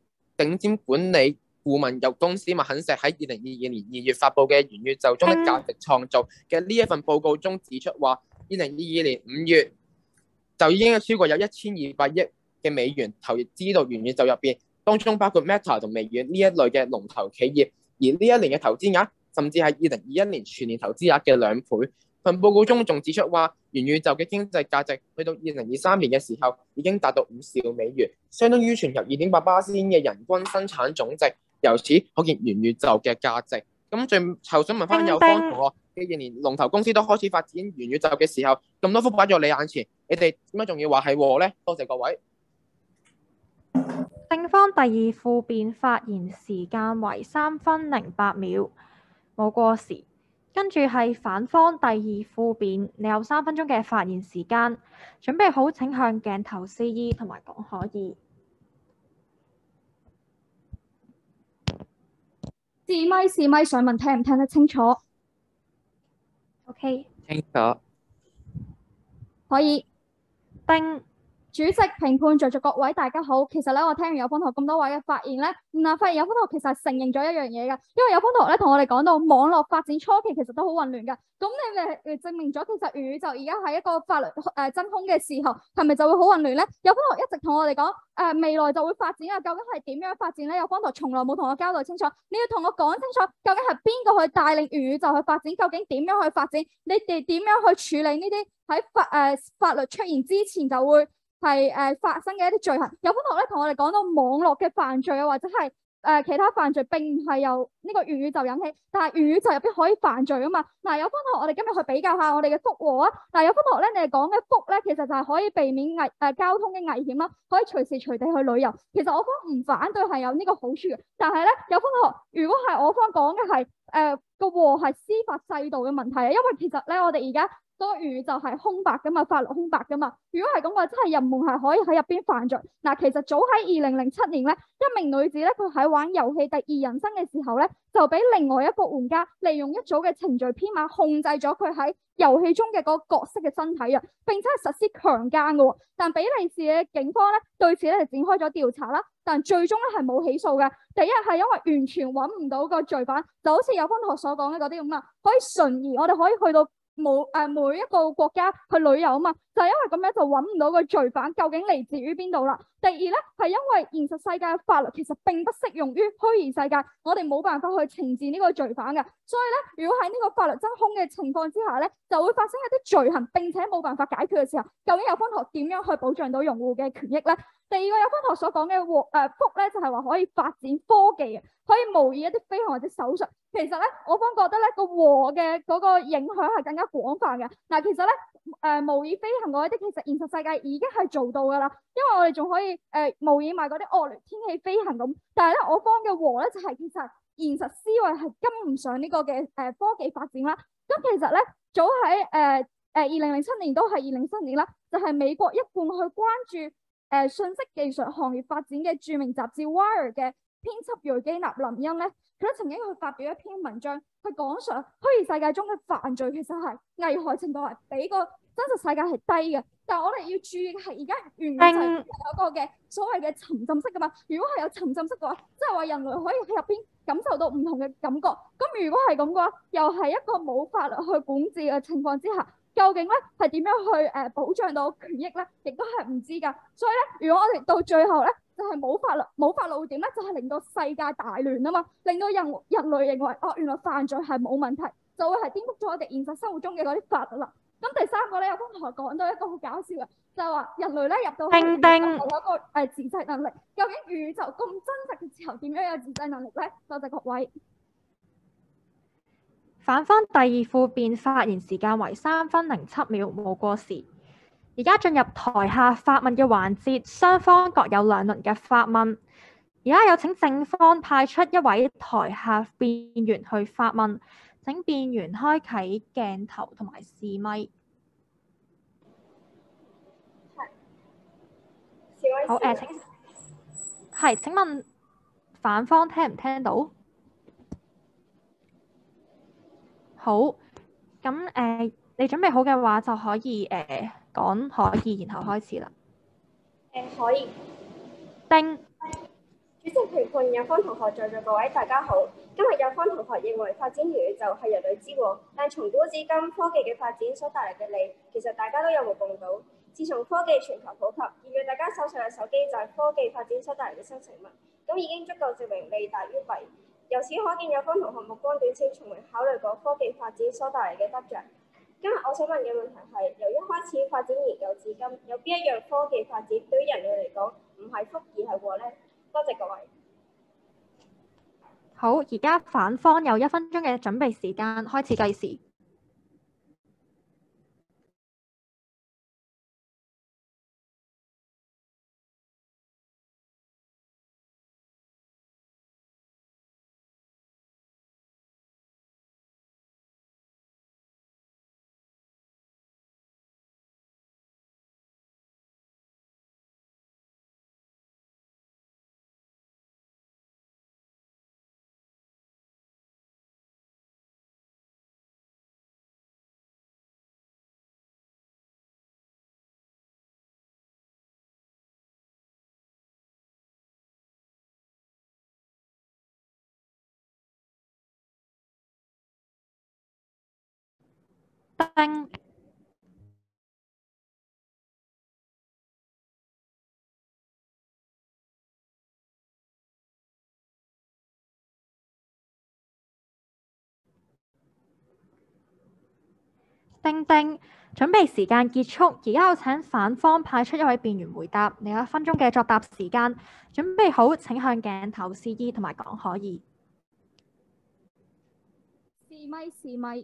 顧問有公司麥肯錫喺2022年2月發布嘅元宇宙中的價值創造嘅呢一份報告中指出話，2022年5月就已經有超過有1200億嘅美元投資到元宇宙入邊，當中包括 Meta 同微軟呢一類嘅龍頭企業。而呢一年嘅投資額甚至係2021年全年投資額嘅2倍。份報告中仲指出話，元宇宙嘅經濟價值去到2023年嘅時候已經達到5兆美元，相當於全球2.8%嘅人均生產總值。由此可見元宇宙嘅價值。咁最後想問翻有方同學，既然連龍頭公司都開始發展元宇宙嘅時候，咁多幅擺咗你眼前，你哋點解仲要話係禍呢？多謝各位。 正方第二副辯發言時間為3分08秒，冇過時。跟住係反方第二副辯，你有3分鐘嘅發言時間，準備好請向鏡頭示意同埋講可以。 試咪，想問聽唔聽得清楚 OK， 清楚。 可以。 丁。 主席、評判、在座各位大家好。其實咧，我聽完有方同學咁多位嘅發言咧，發現有方同學其實承認咗一樣嘢㗎，因為有方同學咧同我哋講到網絡發展初期其實都好混亂㗎。咁你咪證明咗其實元宇宙而家係一個法律真空嘅時候，係咪就會好混亂咧？有方同學一直同我哋講未來就會發展啊，究竟係點樣發展咧？有方同學從來冇同我交代清楚，你要同我講清楚，究竟係邊個去帶領元宇宙去發展？究竟點樣去發展？你哋點樣去處理呢啲喺法律出現之前就會發生嘅一啲罪行？有方同學咧同我哋講到網絡嘅犯罪啊，或者係其他犯罪並唔係由呢個元宇宙引起，但係元宇宙入邊可以犯罪啊嘛。嗱，有方同學我哋今日去比較下我哋嘅福禍啊。嗱，有方同學咧，你哋講嘅福咧，其實就係可以避免交通嘅危險啦，可以隨時隨地去旅遊。其實我方唔反對係有呢個好處嘅，但係咧，有方同學如果係我方講嘅係個禍係司法制度嘅問題啊，因為其實咧我哋而家個元宇宙係空白噶嘛，法律空白噶嘛。如果係咁嘅話，真係人們係可以喺入邊犯罪。嗱，其實早喺2007年咧，一名女子咧，佢喺玩遊戲《第二人生》嘅時候咧，就俾另外一個玩家利用一組嘅程序編碼控制咗佢喺遊戲中嘅嗰個角色嘅身體啊，並且係實施強姦嘅。但比利時嘅警方咧對此咧就展開咗調查啦，但最終咧係冇起訴嘅。第一係因為完全揾唔到個罪犯，就好似有方同學所講嘅嗰啲咁啊，可以順移，我哋可以去到每一個國家去旅遊啊嘛，就係因為咁樣就揾唔到個罪犯究竟嚟自於邊度啦。第二咧係因為現實世界嘅法律其實並不適用於虛擬世界，我哋冇辦法去懲治呢個罪犯嘅，所以咧如果喺呢個法律真空嘅情況之下咧，就會發生一啲罪行並且冇辦法解決嘅時候，究竟有方同學點樣去保障到用戶嘅權益咧？第二個有方同學所講嘅福咧就係話可以發展科技嘅，可以模擬一啲飛行或者手術。其實咧我方覺得咧個禍嘅嗰個影響係更加廣泛嘅。嗱，其實咧模擬飛行嗰啲其實現實世界已經係做到噶啦，因為我哋仲可以模擬埋嗰啲惡劣天氣飛行咁。但係咧我方嘅禍咧就係其實現實思維係跟唔上呢個嘅科技發展啦。咁其實咧早喺2007年都係2007年啦，就係美國一貫去關注信息技術行業發展嘅著名雜誌《Wire》嘅編輯瑞基納林恩咧，佢都曾經去發表一篇文章，去講述虛擬世界中嘅犯罪其實係危害程度係比個真實世界係低嘅。但係我哋要注意嘅係而家元宇宙有一個嘅所謂嘅沉浸式噶嘛。如果係有沉浸式嘅話，即係話人類可以喺入邊感受到唔同嘅感覺。咁如果係咁嘅話，又係一個冇法律去管治嘅情況之下，究竟咧係點樣去保障到權益咧，亦都係唔知㗎。所以咧，如果我哋到最後咧，就係冇法律會點咧，就係令到世界大亂啊嘛，令到人類認為原來犯罪係冇問題，就會係顛覆咗我哋現實生活中嘅嗰啲法律啦。咁第三個咧，有方同學講到一個好搞笑嘅，就係話人類咧入到去有一個自制能力。究竟宇宙咁真實嘅時候，點樣有自制能力咧？多謝各位。 反方第二副辯發言時間為3分07秒，冇過時。而家進入台下發問嘅環節，雙方各有2輪嘅發問。而家有請正方派出一位台下辯員去發問，請辯員開啟鏡頭同埋試咪。好，請問反方聽唔聽到？好，咁你準備好嘅話就可以講可以，然後開始啦。 可以。 丁， 主席、評判、有方同學在座各位大家好。今日有方同學認為發展元宇宙係人類之禍，但從古至今科技嘅發展所帶嚟嘅利，其實大家都有目共睹。自從科技全球普及，現在大家手上嘅手機就係科技發展所帶嚟嘅生成物，咁已經足夠證明利大於弊。由此可見，有方同學目光短淺，從未考慮過科技發展所帶嚟嘅得着。今日我想問嘅問題係：由一開始發展研究至今，有邊一樣科技發展對於人類嚟講唔係福而係禍呢？多謝各位。 好，而家反方有1分鐘嘅準備時間，開始計時。丁，丁丁，準備時間結束，而家有請反方派出一位辯員回答。你有1分鐘嘅作答時間，準備好請向鏡頭示意同埋講可以。 試咪，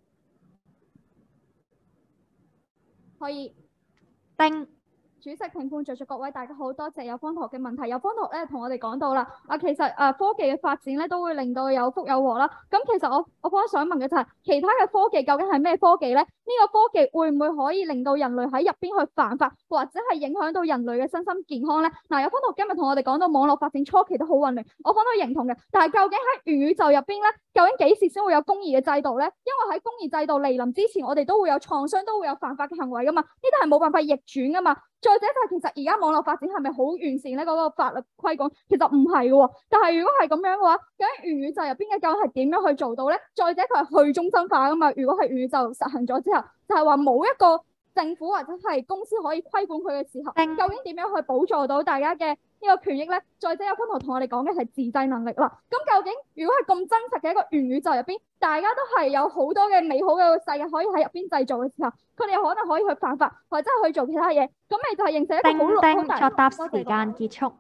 可以。 丁， 主席、評判、在座各位大家好，多謝有方同學嘅問題。有方同學咧同我哋講到啦，其實科技嘅發展咧都會令到有福有禍啦。咁其實我方想問嘅就係、其他嘅科技究竟係咩科技咧？呢個科技會唔會可以令到人類喺入邊去犯法，或者係影響到人類嘅身心健康咧？有方同學今日同我哋講到網絡發展初期都好混亂，我方都認同嘅。但係究竟喺元宇宙入邊咧，究竟幾時先會有公義嘅制度咧？因為喺公義制度嚟臨之前，我哋都會有創傷，都會有犯法嘅行為噶嘛，呢啲係冇辦法逆轉噶嘛。再者就係其實而家網絡發展係咪好完善咧？嗰個法律規管其實唔係嘅喎。但係如果係咁樣嘅話，究竟元宇宙入邊嘅究竟係點樣去做到咧？再者佢係去中心化噶嘛？如果係元宇宙實行咗之後，就係話冇一個政府或者係公司可以規管佢嘅時候，究竟點樣去補助到大家嘅呢個權益咧？再者有方同我哋講嘅係自制能力啦。咁究竟如果係咁真實嘅一個元宇宙入邊，大家都係有好多嘅美好嘅世界可以喺入邊製造嘅時候，佢哋可能可以去犯法或者去做其他嘢，咁咪就係形成一個好大。 作答時間結束。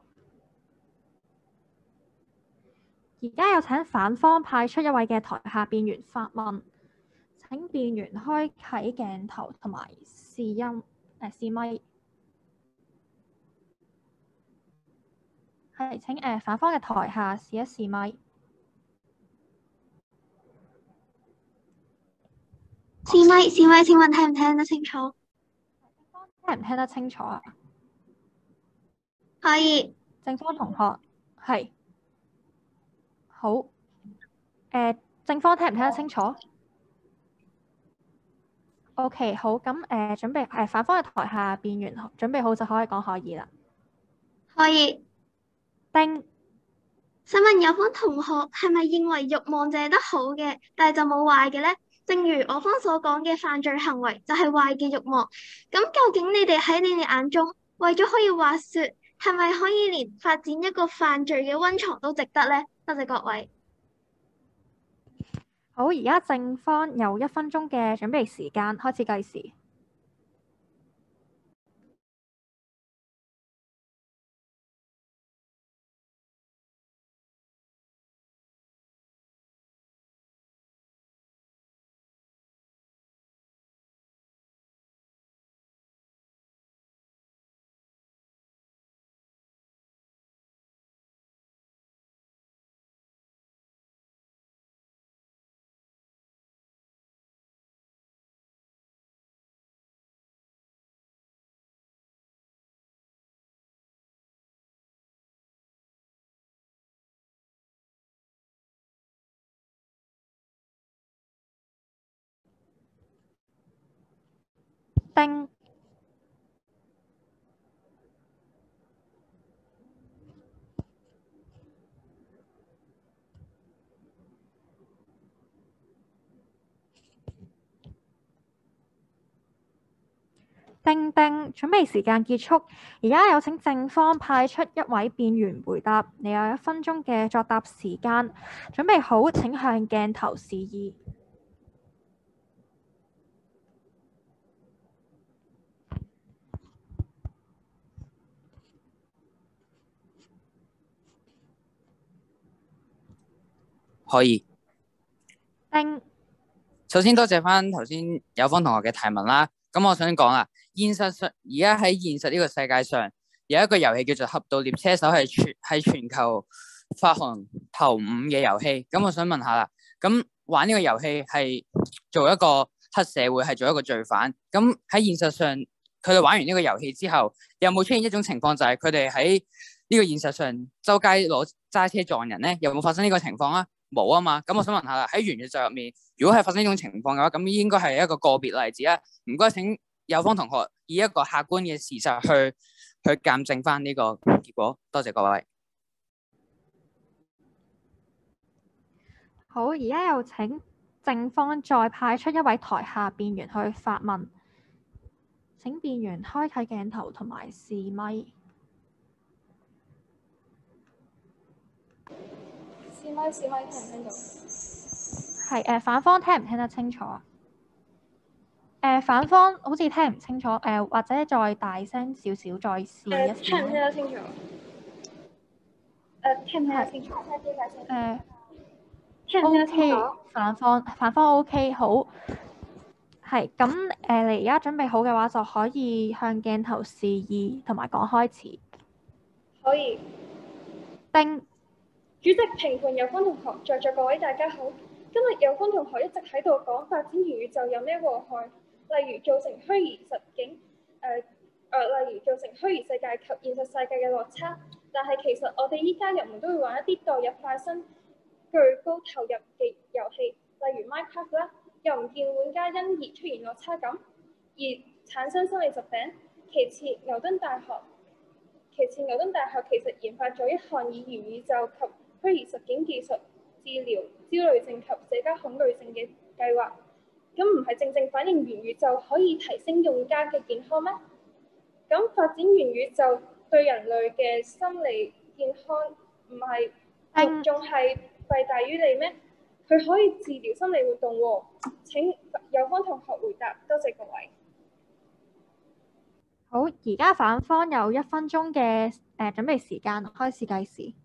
而家有請反方派出一位嘅台下辯員發問。請辯員開啟鏡頭同埋試咪。係，請反方嘅台下試一試咪。 試咪，請問聽唔聽得清楚？ 聽唔聽得清楚啊？ 可以。 正方同學係。好。正方聽唔聽得清楚？OK， 好，咁準備反方嘅台下辯員準備好就可以講可以啦。 可以。 丁， 想問有方同學係咪認為慾望就係得好嘅，但係就冇壞嘅咧？正如我方所講嘅犯罪行為就係壞嘅慾望。咁究竟你哋喺你哋眼中，為咗可以滑雪，係咪可以連發展一個犯罪嘅溫床都值得咧？多謝各位。 好，而家正方有1分鐘嘅準備時間，開始計時。 丁。丁丁，準備時間結束，而家有請正方派出一位辯員回答。你有1分鐘嘅作答時間，準備好請向鏡頭示意。 可以。 丁。 首先多謝翻頭先有方同學嘅提問啦。咁我想講啦，現實上而家喺現實呢個世界上，有一個遊戲叫做《俠盜獵車手》，係全球發行頭5嘅遊戲。咁我想問下啦，咁玩呢個遊戲係做一個黑社會，係做一個罪犯。咁喺現實上，佢哋玩完呢個遊戲之後，有冇出現一種情況，就係佢哋喺呢個現實上周街揸車撞人咧？有冇發生呢個情況啊？冇啊嘛。咁我想問下啦，喺元宇宙入面，如果係發生呢種情況嘅話，咁應該係一個個別例子啦。唔該，請有方同學以一個客觀嘅事實去鑑證翻呢個結果。多謝各位。 好，而家有請正方再派出一位台下辯員去發問。請辯員開啟鏡頭同埋試咪。 試咪，聽唔聽到？ 係反方聽唔聽得清楚啊？反方好似聽唔清楚，或者再大聲少少，再試一試。 聽唔聽得清楚？聽唔聽得清楚？聽唔聽得清楚？ 反方 OK， 好。係咁你而家準備好嘅話，就可以向鏡頭示意同埋講開始。 可以。 丁。 主席、評判、有方同學，在座各位大家好。今日有方同學一直喺度講發展元宇宙有咩禍害，例如造成虛擬實境，例如造成虛擬世界及現實世界嘅落差。但係其實我哋依家人們都會玩一啲代入化身、巨高投入嘅遊戲，例如 Minecraft 啦，又唔見玩家因而出現落差感，而產生心理疾病。其次，牛頓大學其實研發咗一項以元宇宙及虛擬實境技術治療焦慮症及社交恐懼症嘅計劃，咁唔係正反映元宇宙可以提升用家嘅健康咩？咁發展元宇宙對人類嘅心理健康唔係仲係弊大於利咩？佢可以治療心理活動喎。請有方同學回答，多謝各位。 好，而家反方有1分鐘嘅準備時間，開始計時。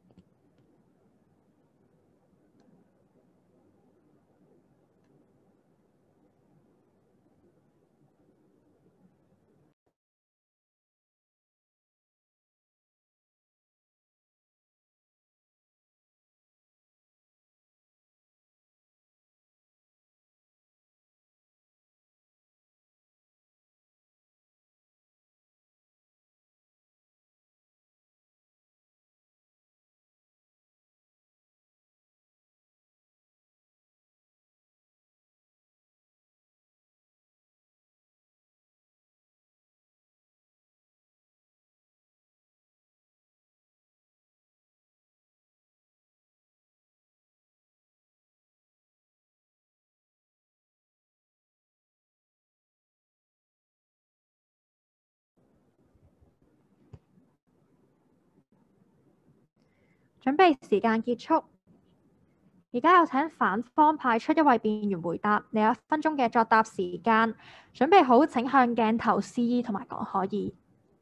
準備時間結束，而家有請反方派出一位辯員回答。你有1分鐘嘅作答時間，準備好請向鏡頭示意同埋講可以。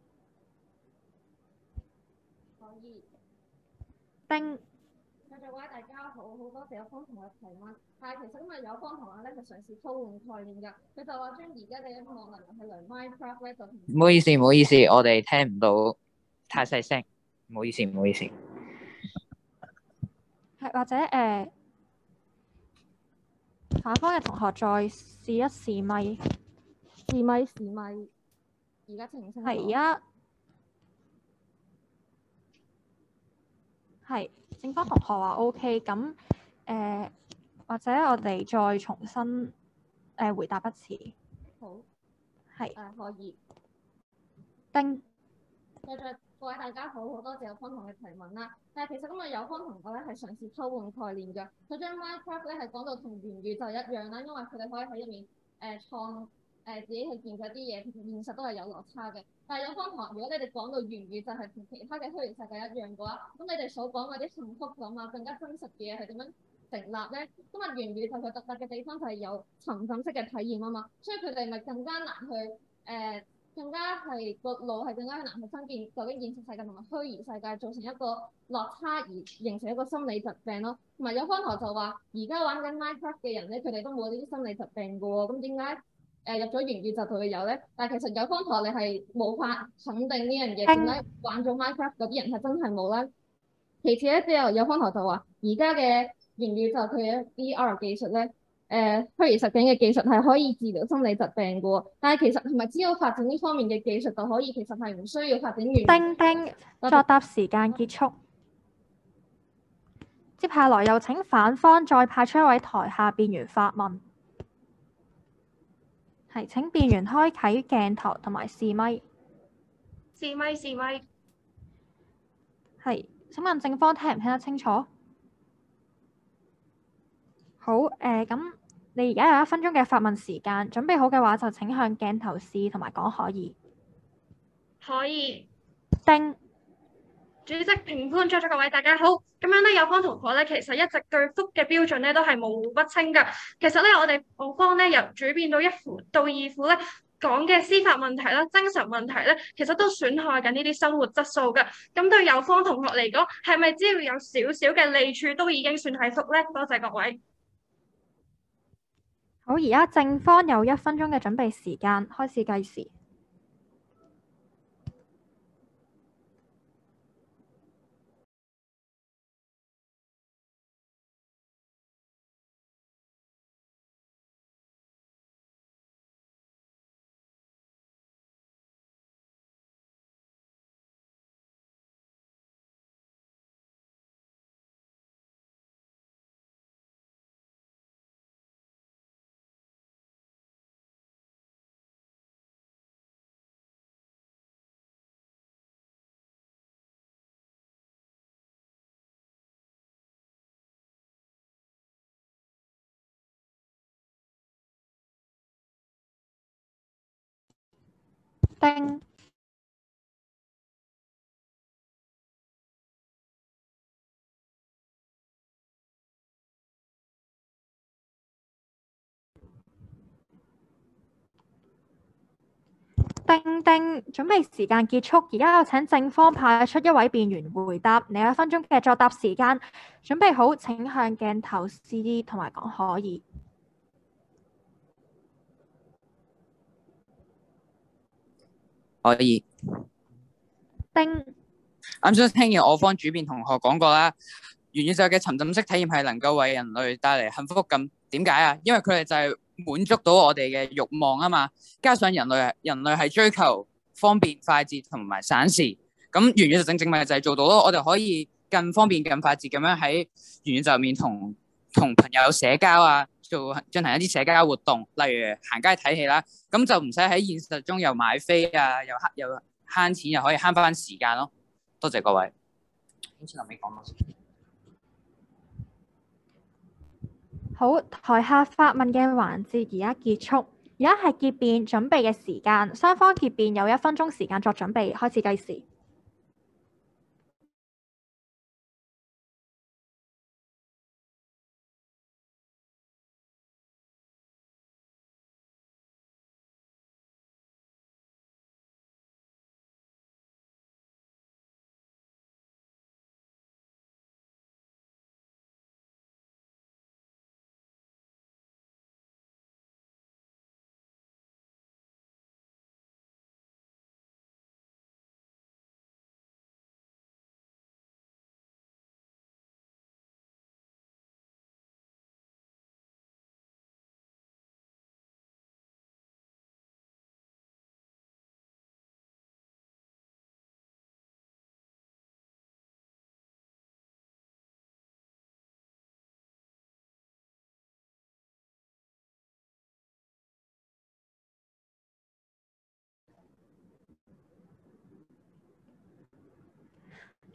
可以。 丁。 各位大家好，好多謝有方同學提問。但係其實今日有方同學咧就嘗試操換概念㗎，佢就話將而家嘅網絡遊戲嚟 Minecraft 咧就同。 唔好意思，我哋聽唔到，太細聲，唔好意思。 係或者反方嘅同學再試一試咪。 試咪。而家清唔清？ 係而家。係正方同學話 OK， 咁或者我哋再重新回答一次。 好。 係可以。 丁各位大家好，好多謝有方同嘅提問啦。但係其實今日有方同學咧係嘗試偷換概念嘅，佢將 Minecraft 咧係講到同元宇宙一樣啦，因為佢哋可以喺入面創自己去建構啲嘢，同現實都係有落差嘅。但係有方同學，如果你哋講到元宇宙係同其他嘅虛擬世界一樣嘅話，咁你哋所講嗰啲幸福感啊，更加真實嘅嘢係點樣成立咧？今日元宇宙佢獨特嘅地方就係有沉浸式嘅體驗啊嘛，所以佢哋咪更加難去更加係個腦係更加難去分辨究竟現實世界同埋虛擬世界造成一個落差而形成一個心理疾病咯。同埋有方頭就話，而家玩緊 Minecraft 嘅人咧，佢哋都冇呢啲心理疾病嘅喎。咁點解入咗元宇宙就會有咧？但係其實有方頭你係冇法肯定呢樣嘢，點解玩咗 Minecraft 嗰啲人係真係冇咧？其次咧，之後有方頭就話，而家嘅元宇宙佢嘅 VR 技術咧。虛擬實境嘅技術係可以治療心理疾病嘅喎，但係其實係咪只有發展呢方面嘅技術就可以？其實係唔需要發展丁，作答時間結束。接下來有請反方再派出一位台下辯員發問。係，請辯員開啟鏡頭同埋試咪。 試咪。 係，請問正方聽唔聽得清楚？好，咁你而家有1分鐘嘅發問時間，準備好嘅話就請向鏡頭試同埋講可以。 可以。 丁。 主席、評判、在座各位大家好。咁樣咧，有方同學咧，其實一直對福嘅標準咧都係模糊不清㗎。其實咧，我方咧由主辯到一輔到二輔咧講嘅司法問題啦、精神問題咧，其實都損害緊呢啲生活質素㗎。咁對有方同學嚟講，係咪只要有少少嘅利處都已經算係福咧？多謝各位。 好，而家正方有1分鐘嘅準備時間，開始計時。丁。準備時間結束，而家有請正方派出一位辯員回答。你有1分鐘嘅作答時間，準備好請向鏡頭示同埋講可以。 可以。 丁。 啱先聽完我方主辯同學講過啦，元宇宙嘅沉浸式體驗係能夠為人類帶嚟幸福感。點解啊？因為佢哋就係滿足到我哋嘅慾望啊嘛，加上人類係追求方便、快捷同埋省時，咁元宇宙正咪就係做到咯。我哋可以更方便、更快捷咁樣喺元宇宙入面同朋友社交啊，進行一啲社交活動，例如行街睇戲啦，咁就唔使喺現實中又買飛啊，又慳錢，又可以慳翻時間咯。多謝各位。 好，台下發問嘅環節而家結束，而家係結辯準備嘅時間，雙方結辯有1分鐘時間作準備，開始計時。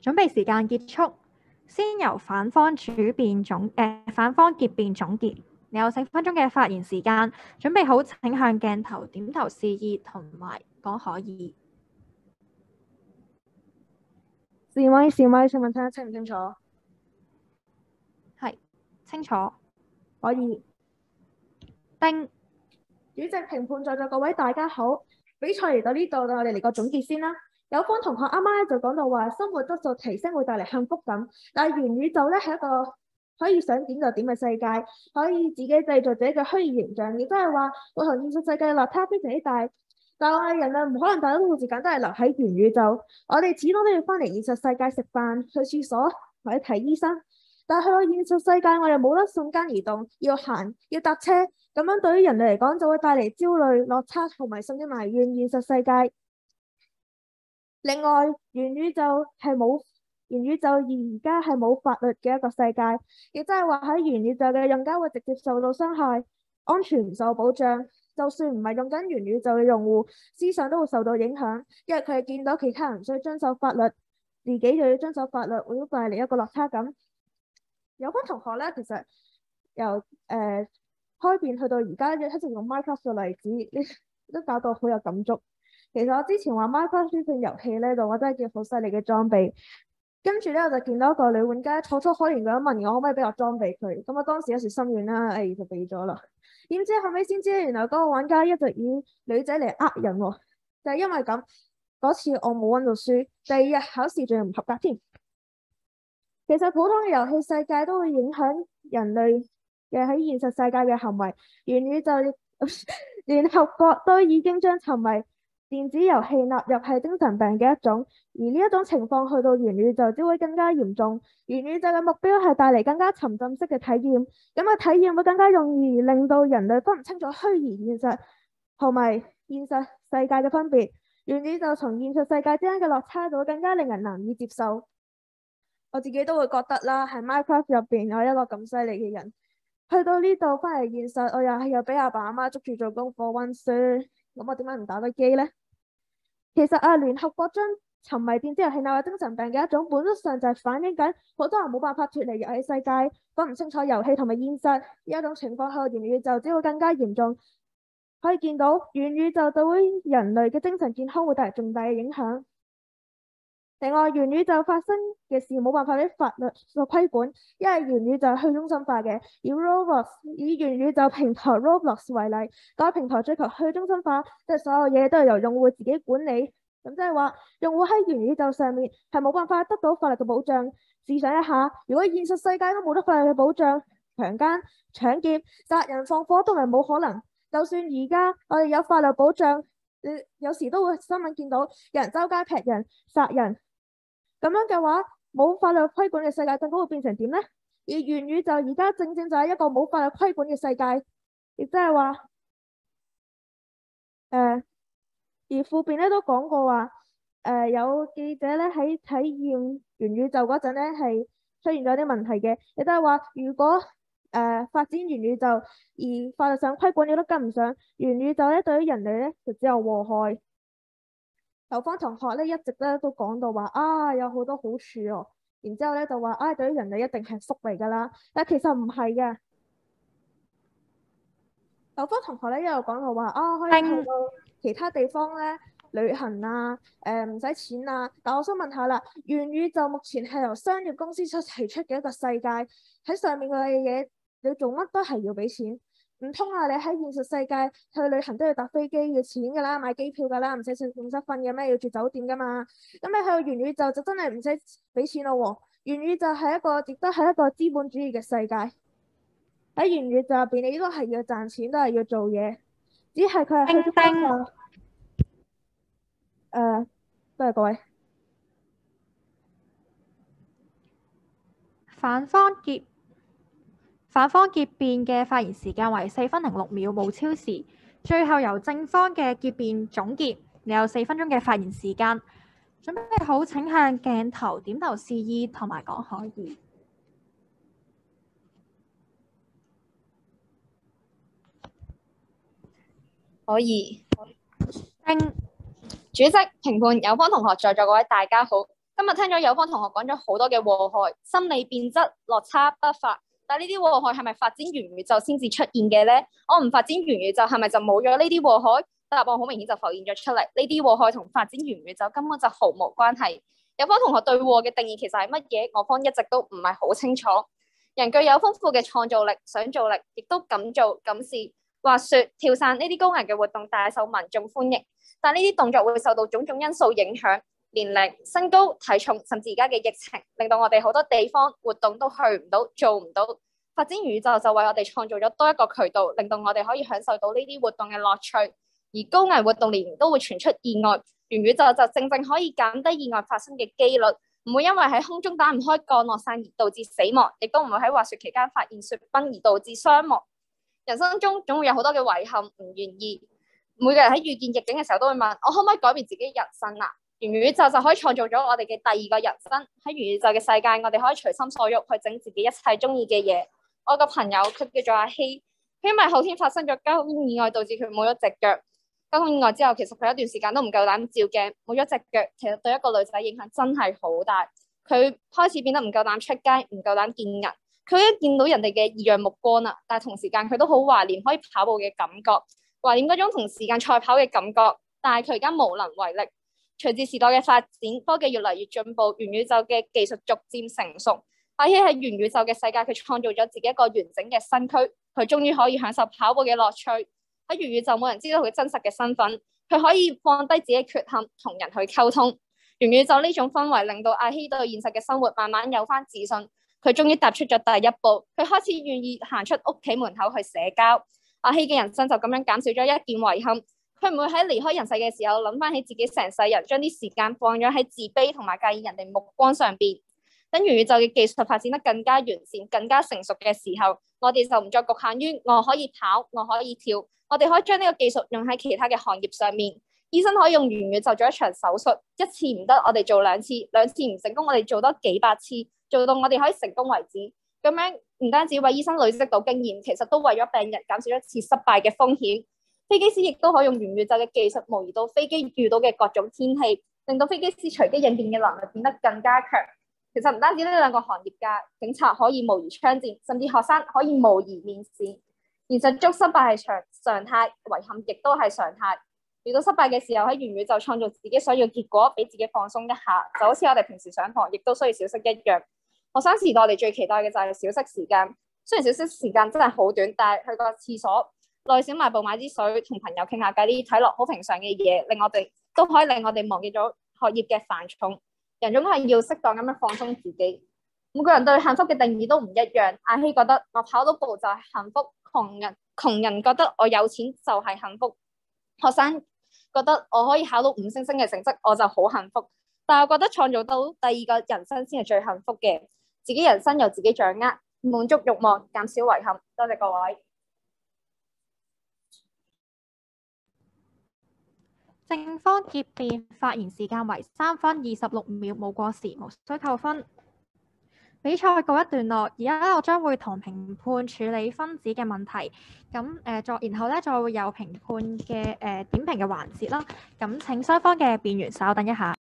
準備時間結束，先由反方結辯總結。你有4分鐘嘅發言時間，準備好請向鏡頭點頭示意同埋講可以。 示威，請問聽得清唔清楚？ 係，清楚。 可以。 丁。 主席、評判在座各位大家好，比賽嚟到呢度，我哋嚟個總結先啦。有方同學啱啱咧就講到話生活質素提升會帶嚟幸福感，但係元宇宙咧係一個可以想點就點嘅世界，可以自己製造自己嘅虛擬形象，亦都係話會同現實世界落差非常之大。但係我哋人類唔可能大多數時間都係留喺元宇宙，我哋始終都要翻嚟現實世界食飯、去廁所或者睇醫生。但係去到現實世界，我哋冇得瞬間移動，要行要搭車，咁樣對於人類嚟講就會帶嚟焦慮、落差同埋甚至埋怨現實世界。另外，元宇宙而家係冇法律嘅一個世界，亦即係話喺元宇宙嘅用家會直接受到傷害，安全唔受保障。就算唔係用緊元宇宙嘅用戶，思想都會受到影響，因為佢哋見到其他人需要遵守法律，自己就要遵守法律，會帶嚟一個落差感。有班同學咧，其實由開辯去到而家一直用 Minecraft 嘅例子，都搞到好有感觸。其實我之前話 Minecraft 呢款遊戲咧，就我真係見好犀利嘅裝備。跟住咧，我就見到一個女玩家楚楚可憐咁問我可唔可以俾我裝備佢。咁我當時一時心軟啦，就俾咗啦。點知後尾先知，原來嗰個玩家一直以女仔嚟呃人喎。就係因為咁，嗰次我冇温到書，第二日考試仲要唔合格添。其實普通嘅遊戲世界都會影響人類嘅喺現實世界嘅行為。元宇宙聯合國都已經將沉迷電子遊戲納入係精神病嘅一種，而呢一種情況去到元宇宙只會更加嚴重。元宇宙嘅目標係帶嚟更加沉浸式嘅體驗，咁嘅體驗會更加容易令到人類分唔清楚虛擬現實同埋現實世界嘅分別。元宇宙同現實世界之間嘅落差就會更加令人難以接受。我自己都會覺得啦，喺 Minecraft 入邊有一個咁犀利嘅人，去到呢度翻嚟現實，我又俾阿爸阿媽捉住做功課温書，咁我點解唔打得機呢？其實聯合國將沉迷電子遊戲納入精神病嘅一種，本質上就係反映緊好多人冇辦法脫離遊戲世界，分唔清楚遊戲同埋現實呢一種情況，喺元宇宙只會更加嚴重。可以見到元宇宙對於人類嘅精神健康會帶嚟重大嘅影響。另外，元宇宙發生嘅事冇辦法俾法律所規管，因為元宇宙係去中心化嘅。以元宇宙平台 Roblox 為例，該平台追求去中心化，即係所有嘢都係由用戶自己管理。咁即係話，用戶喺元宇宙上面係冇辦法得到法律嘅保障。試想一下，如果現實世界都冇得法律嘅保障，強姦、搶劫、殺人放火都係冇可能。就算而家我哋有法律保障，有時都會新聞見到有人周街劈人、殺人。咁樣嘅話，冇法律規管嘅世界，更加會變成點呢？而元宇宙而家正正就係一個冇法律規管嘅世界，亦即係話，而副辯咧都講過話，有記者咧喺體驗元宇宙嗰陣咧係出現咗啲問題嘅，亦都係話，如果發展元宇宙而法律上規管你都跟唔上，元宇宙咧對於人類咧就只有禍害。有方同學咧一直咧都講到話有好多好處哦，然之後咧就話對於人類一定係福嚟㗎啦，但其實唔係嘅。有方同學咧一路講到話可以去到其他地方咧旅行啊，唔使錢啊，但我想問下啦，元宇宙目前係由商業公司所提出嘅一個世界，喺上面嘅嘢你做乜都係要俾錢。唔通你喺現實世界去旅行都要搭飛機要錢㗎啦，買機票㗎啦，唔使食唔使瞓嘅咩？要住酒店㗎嘛？咁你去到元宇宙就真係唔使俾錢咯喎！元宇宙係亦都係一個資本主義嘅世界。喺元宇宙入邊，你都係要賺錢，都係要做嘢，只係佢係去中心化。多謝各位。 反方結辯嘅發言時間為4分06秒，冇超時。最後由正方嘅結辯總結，你有4分鐘嘅發言時間，準備好請向鏡頭點頭示意同埋講可以。 可以。 丁。 主席、評判、有方同學在座各位大家好。 今日聽咗有方同學講咗好多嘅禍害，心理變質、落差不法。但係呢啲禍害係咪發展元宇宙先至出現嘅咧？我唔發展元宇宙係咪就冇咗呢啲禍害？答案好明顯就浮現咗出嚟。呢啲禍害同發展元宇宙根本就毫無關係。有方同學對禍嘅定義其實係乜嘢？我方一直都唔係好清楚。人具有豐富嘅創造力、想像力，亦都敢做敢試。滑雪、跳傘呢啲高危嘅活動大受民眾歡迎，但呢啲動作會受到種種因素影響，年齡、身高、體重，甚至而家嘅疫情，令到我哋好多地方活動都去唔到、做唔到。發展元宇宙就為我哋創造咗多一個渠道，令到我哋可以享受到呢啲活動嘅樂趣。而高危活動年年都會傳出意外，元宇宙就正正可以減低意外發生嘅機率，唔會因為喺空中打唔開降落傘而導致死亡，亦都唔會喺滑雪期間發現雪崩而導致傷亡。人生中總會有好多嘅遺憾，唔願意。每個人喺遇見逆境嘅時候都會問：我可唔可以改變自己人生啊？元宇宙就可以創造咗我哋嘅第二個人生。喺元宇宙嘅世界，我哋可以隨心所欲去整自己一切中意嘅嘢。我個朋友佢叫做阿希，佢因為後天發生咗交通意外，導致佢冇咗隻腳。交通意外之後，其實佢一段時間都唔夠膽照鏡，冇咗隻腳，其實對一個女仔影響真係好大。佢開始變得唔夠膽出街，唔夠膽見人。佢一見到人哋嘅異樣目光啦，但係同時間佢都好懷念可以跑步嘅感覺，懷念嗰種同時間賽跑嘅感覺。但係佢而家無能為力。隨住時代嘅發展，科技越嚟越進步，元宇宙嘅技術逐漸成熟。阿希喺元宇宙嘅世界，佢創造咗自己一個完整嘅身軀，佢終於可以享受跑步嘅樂趣。喺元宇宙冇人知道佢真實嘅身份，佢可以放低自己嘅缺陷，同人去溝通。元宇宙呢種氛圍令到阿希對現實嘅生活慢慢有翻自信。佢終於踏出咗第一步，佢開始願意行出屋企門口去社交。阿希嘅人生就咁樣減少咗一件遺憾。佢唔會喺離開人世嘅時候諗翻起自己成世人將啲時間放咗喺自卑同埋介意人哋目光上邊。等元宇宙嘅技術發展得更加完善、更加成熟嘅時候，我哋就唔再局限於我可以跑、我可以跳，我哋可以將呢個技術用喺其他嘅行業上面。醫生可以用元宇宙做一場手術，一次唔得我哋做兩次，兩次唔成功我哋做多幾百次，做到我哋可以成功為止。咁樣唔單止為醫生累積到經驗，其實都為咗病人減少一次失敗嘅風險。飛機師亦都可以用元宇宙嘅技術模擬到飛機遇到嘅各種天氣，令到飛機師隨機應變嘅能力變得更加強。其實唔單止呢兩個行業㗎，警察可以模擬槍戰，甚至學生可以模擬面試。現實中失敗係常態，遺憾亦都係常態。遇到失敗嘅時候，喺元宇宙創造自己想要結果，俾自己放鬆一下，就好似我哋平時上堂亦都需要小息一樣。學生時代我哋最期待嘅就係小息時間，雖然小息時間真係好短，但係去個廁所、內小賣部買支水、同朋友傾下偈，呢啲睇落好平常嘅嘢，令我哋都可以令我哋忘記咗學業嘅繁重。人總係要適當咁樣放鬆自己。每個人對幸福嘅定義都唔一樣。阿希覺得我跑到步就係幸福，窮人覺得我有錢就係幸福，學生覺得我可以考到5星星嘅成績我就好幸福。但係我覺得創造到第二個人生先係最幸福嘅，自己人生由自己掌握，滿足慾望，減少遺憾。多謝各位。 正方結辯發言時間為3分26秒，冇過時，無需扣分。比賽告一段落，而家我將會同評判處理分子嘅問題。咁然後咧再會有評判嘅點評嘅環節啦。咁請雙方嘅辯員稍等一下。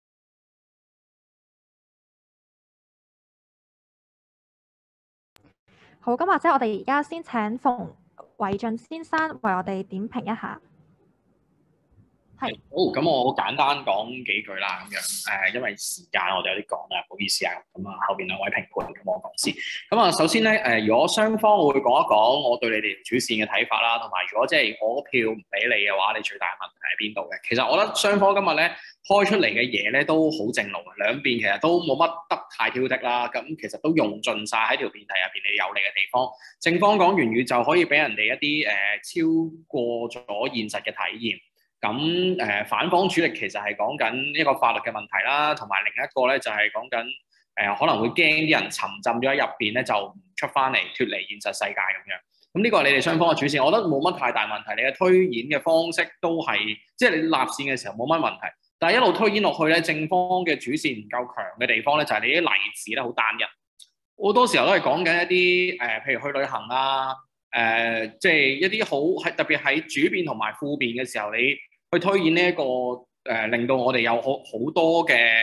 好，咁或者我哋而家先請馮偉俊先生為我哋點評一下。 好，咁我好簡單講幾句啦，咁樣因為時間我哋有啲趕啦，唔好意思啊。咁啊，後邊兩位評判咁我講先。咁啊，首先咧如果雙方我會講一講我對你哋主線嘅睇法啦，同埋如果即係我票唔俾你嘅話，你最大嘅問題喺邊度嘅？其實我覺得雙方今日咧開出嚟嘅嘢咧都好正路嘅，兩邊其實都冇乜得太挑剔啦。咁其實都用盡晒喺條辯題入邊你有利嘅地方。正方講元宇宙可以俾人哋一啲超過咗現實嘅體驗。咁反方主力其實係講緊一個法律嘅問題啦，同埋另一個咧就係講緊可能會驚啲人沉浸咗喺入邊咧，就唔出翻嚟脫離現實世界咁樣。咁呢個係你哋雙方嘅主線，我覺得冇乜太大問題。你嘅推演嘅方式都係即係你立線嘅時候冇乜問題，但係一路推演落去咧，正方嘅主線唔夠強嘅地方咧，就係你啲例子咧好單一，好多時候都係講緊一啲譬如去旅行啊，即係一啲好係特別喺主辯同埋副辯嘅時候你去推演呢一個令到我哋有好多嘅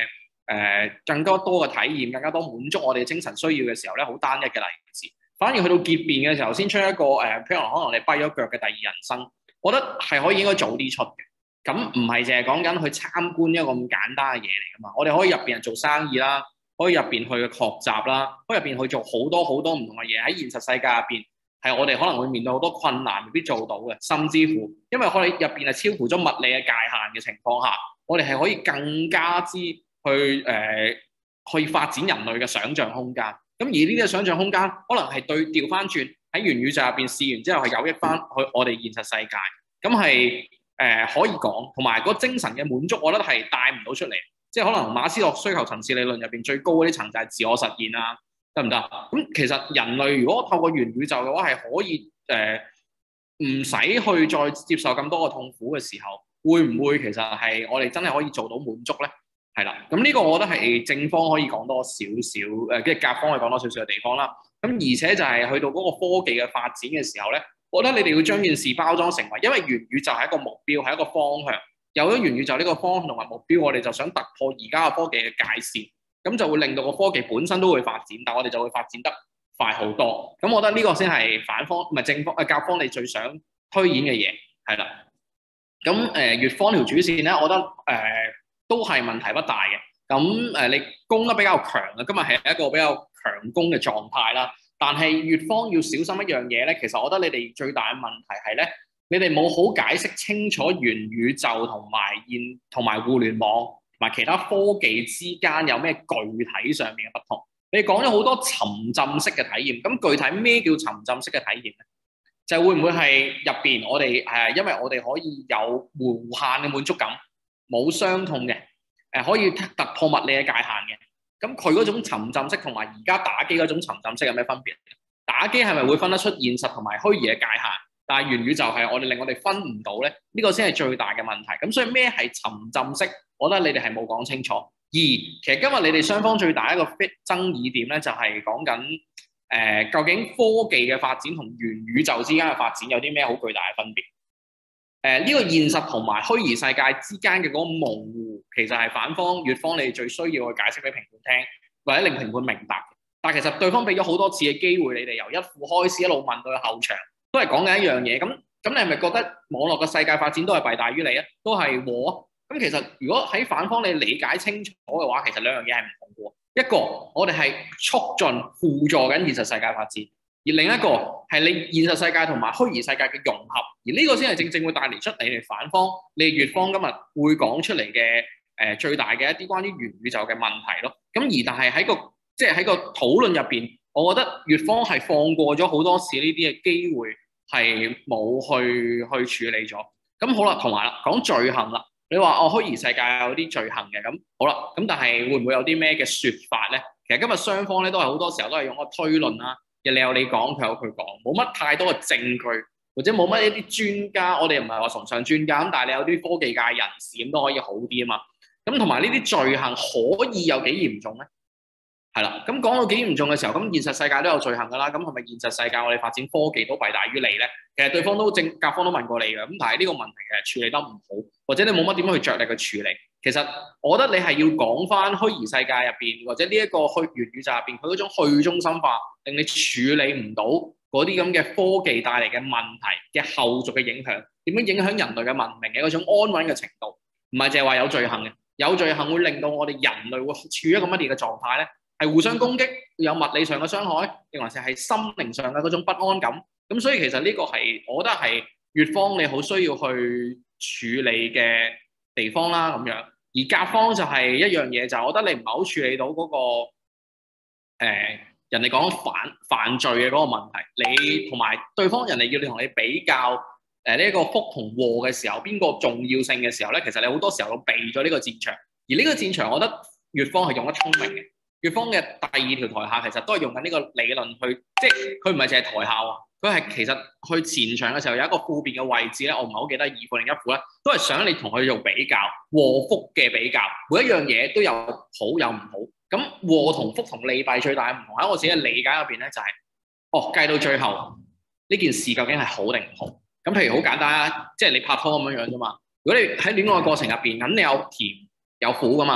更加多嘅體驗，更加多滿足我哋精神需要嘅時候咧，好單一嘅例子。反而去到結辯嘅時候，先出一個譬如可能你跛咗腳嘅第二人生，我覺得係可以應該早啲出嘅。咁唔係淨係講緊去參觀一個咁簡單嘅嘢嚟噶嘛，我哋可以入邊做生意啦，可以入邊去學習啦，可以入邊去做好多好多唔同嘅嘢。喺現實世界入邊，係我哋可能會面對好多困難，未必做到嘅，甚至乎因為我哋入邊係超乎咗物理嘅界限嘅情況下，我哋係可以更加之去發展人類嘅想像空間。咁而呢啲想像空間，可能係調翻轉喺元宇宙入邊試完之後，係有益翻去我哋現實世界。咁係可以講，同埋嗰精神嘅滿足，我覺得係帶唔到出嚟。即係可能馬斯洛需求層次理論入邊最高嗰啲層就係自我實現啊，得唔得？咁其實人類如果透過元宇宙嘅話，係可以唔使去再接受咁多嘅痛苦嘅時候，會唔會其實係我哋真係可以做到滿足咧？係啦，咁呢個我覺得係正方可以講多少少，即係甲方可以講多少少嘅地方啦。咁而且就係去到嗰個科技嘅發展嘅時候咧，我覺得你哋要將件事包裝成為，因為元宇宙係一個目標，係一個方向。有咗元宇宙呢個方向同埋目標，我哋就想突破而家嘅科技嘅界線，咁就會令到個科技本身都會發展，但我哋就會發展得快好多。咁我覺得呢個先係反方唔係正方甲方你最想推演嘅嘢，係啦。咁乙方條主線咧，我覺得都係問題不大嘅。咁你攻得比較強啊，今日係一個比較強攻嘅狀態啦。但係乙方要小心一樣嘢咧，其實我覺得你哋最大嘅問題係咧，你哋冇好解釋清楚元宇宙同埋互聯網同埋其他科技之間有咩具體上面嘅不同。你講咗好多沉浸式嘅體驗，咁具體咩叫沉浸式嘅體驗咧？就會唔會係入邊我哋因為我哋可以有無限嘅滿足感，冇傷痛嘅，可以突破物理嘅界限嘅。咁佢嗰種沉浸式同埋而家打機嗰種沉浸式有咩分別？打機係咪會分得出現實同埋虛擬嘅界限？但係元宇宙係令我哋分唔到咧，呢個先係最大嘅問題。咁所以咩係沉浸式？我覺得你哋係冇講清楚。而其實今日你哋雙方最大一個爭議點咧，就係講緊究竟科技嘅發展同元宇宙之間嘅發展有啲咩好巨大嘅分別？呢個現實同埋虛擬世界之間嘅嗰個模糊，其實係反方、乙方你哋最需要去解釋俾評判聽，或者令評判明白。但其實對方俾咗好多次嘅機會，你哋由一副開始一路問到去後場，都係講緊一樣嘢。咁你係咪覺得網絡嘅世界發展都係弊大於利啊？都係禍？咁其實如果喺反方你理解清楚嘅話，其實兩樣嘢係唔同嘅。一個我哋係促進輔助緊現實世界發展，而另一個係你現實世界同埋虛擬世界嘅融合，而呢個先係正正會帶嚟出你哋反方、你哋乙方今日會講出嚟嘅最大嘅一啲關於元宇宙嘅問題咯。咁但係喺個討論入邊，我覺得乙方係放過咗好多次呢啲嘅機會，係冇去處理咗。咁好啦，同埋啦，講罪行啦。你話虛擬世界有啲罪行嘅，咁好啦，咁但係會唔會有啲咩嘅説法咧？其實今日雙方咧都係好多時候都係用個推論啦，你有你講，佢有佢講，冇乜太多嘅證據，或者冇乜一啲專家，我哋唔係話崇尚專家，咁但係你有啲科技界人士咁都可以好啲啊嘛。咁同埋呢啲罪行可以有幾嚴重咧？係啦，咁講到幾嚴重嘅時候，咁現實世界都有罪行㗎啦。咁係咪現實世界我哋發展科技都弊大於利咧？其實對方甲方都問過你嘅，咁但係呢個問題其實處理得唔好，或者你冇乜點樣去着力去處理。其實我覺得你係要講翻虛擬世界入邊，或者呢一個元宇宙入邊，佢嗰種去中心化，令你處理唔到嗰啲咁嘅科技帶嚟嘅問題嘅後續嘅影響，點樣影響人類嘅文明嘅嗰種安穩嘅程度，唔係淨係話有罪行嘅，有罪行會令到我哋人類會處於一個乜嘢嘅狀態咧？係互相攻擊，有物理上嘅傷害，定還是係心靈上嘅嗰種不安感？咁所以其實呢個係我覺得係乙方你好需要去處理嘅地方啦，咁樣。而甲方就係一樣嘢，就係我覺得你唔係好處理到嗰個人哋講犯罪嘅嗰個問題，你同埋對方人哋要你同你比較呢一個福同禍嘅時候，邊個重要性嘅時候咧，其實你好多時候都避咗呢個戰場。而呢個戰場，我覺得乙方係用得聰明嘅。乙方嘅第二條台下其實都係用緊呢個理論去，即係佢唔係淨係台下喎，佢係其實去前場嘅時候有一個負面嘅位置咧，我唔係好記得二負定一負咧，都係想你同佢做比較，禍福嘅比較，每一樣嘢都有好有唔好。咁禍同福同利弊最大嘅唔同喺我自己嘅理解入邊咧，就係計到最後呢件事究竟係好定唔好？咁譬如好簡單啦，即係你拍拖咁樣啫嘛。如果你喺戀愛過程入邊，咁你有甜有苦噶嘛。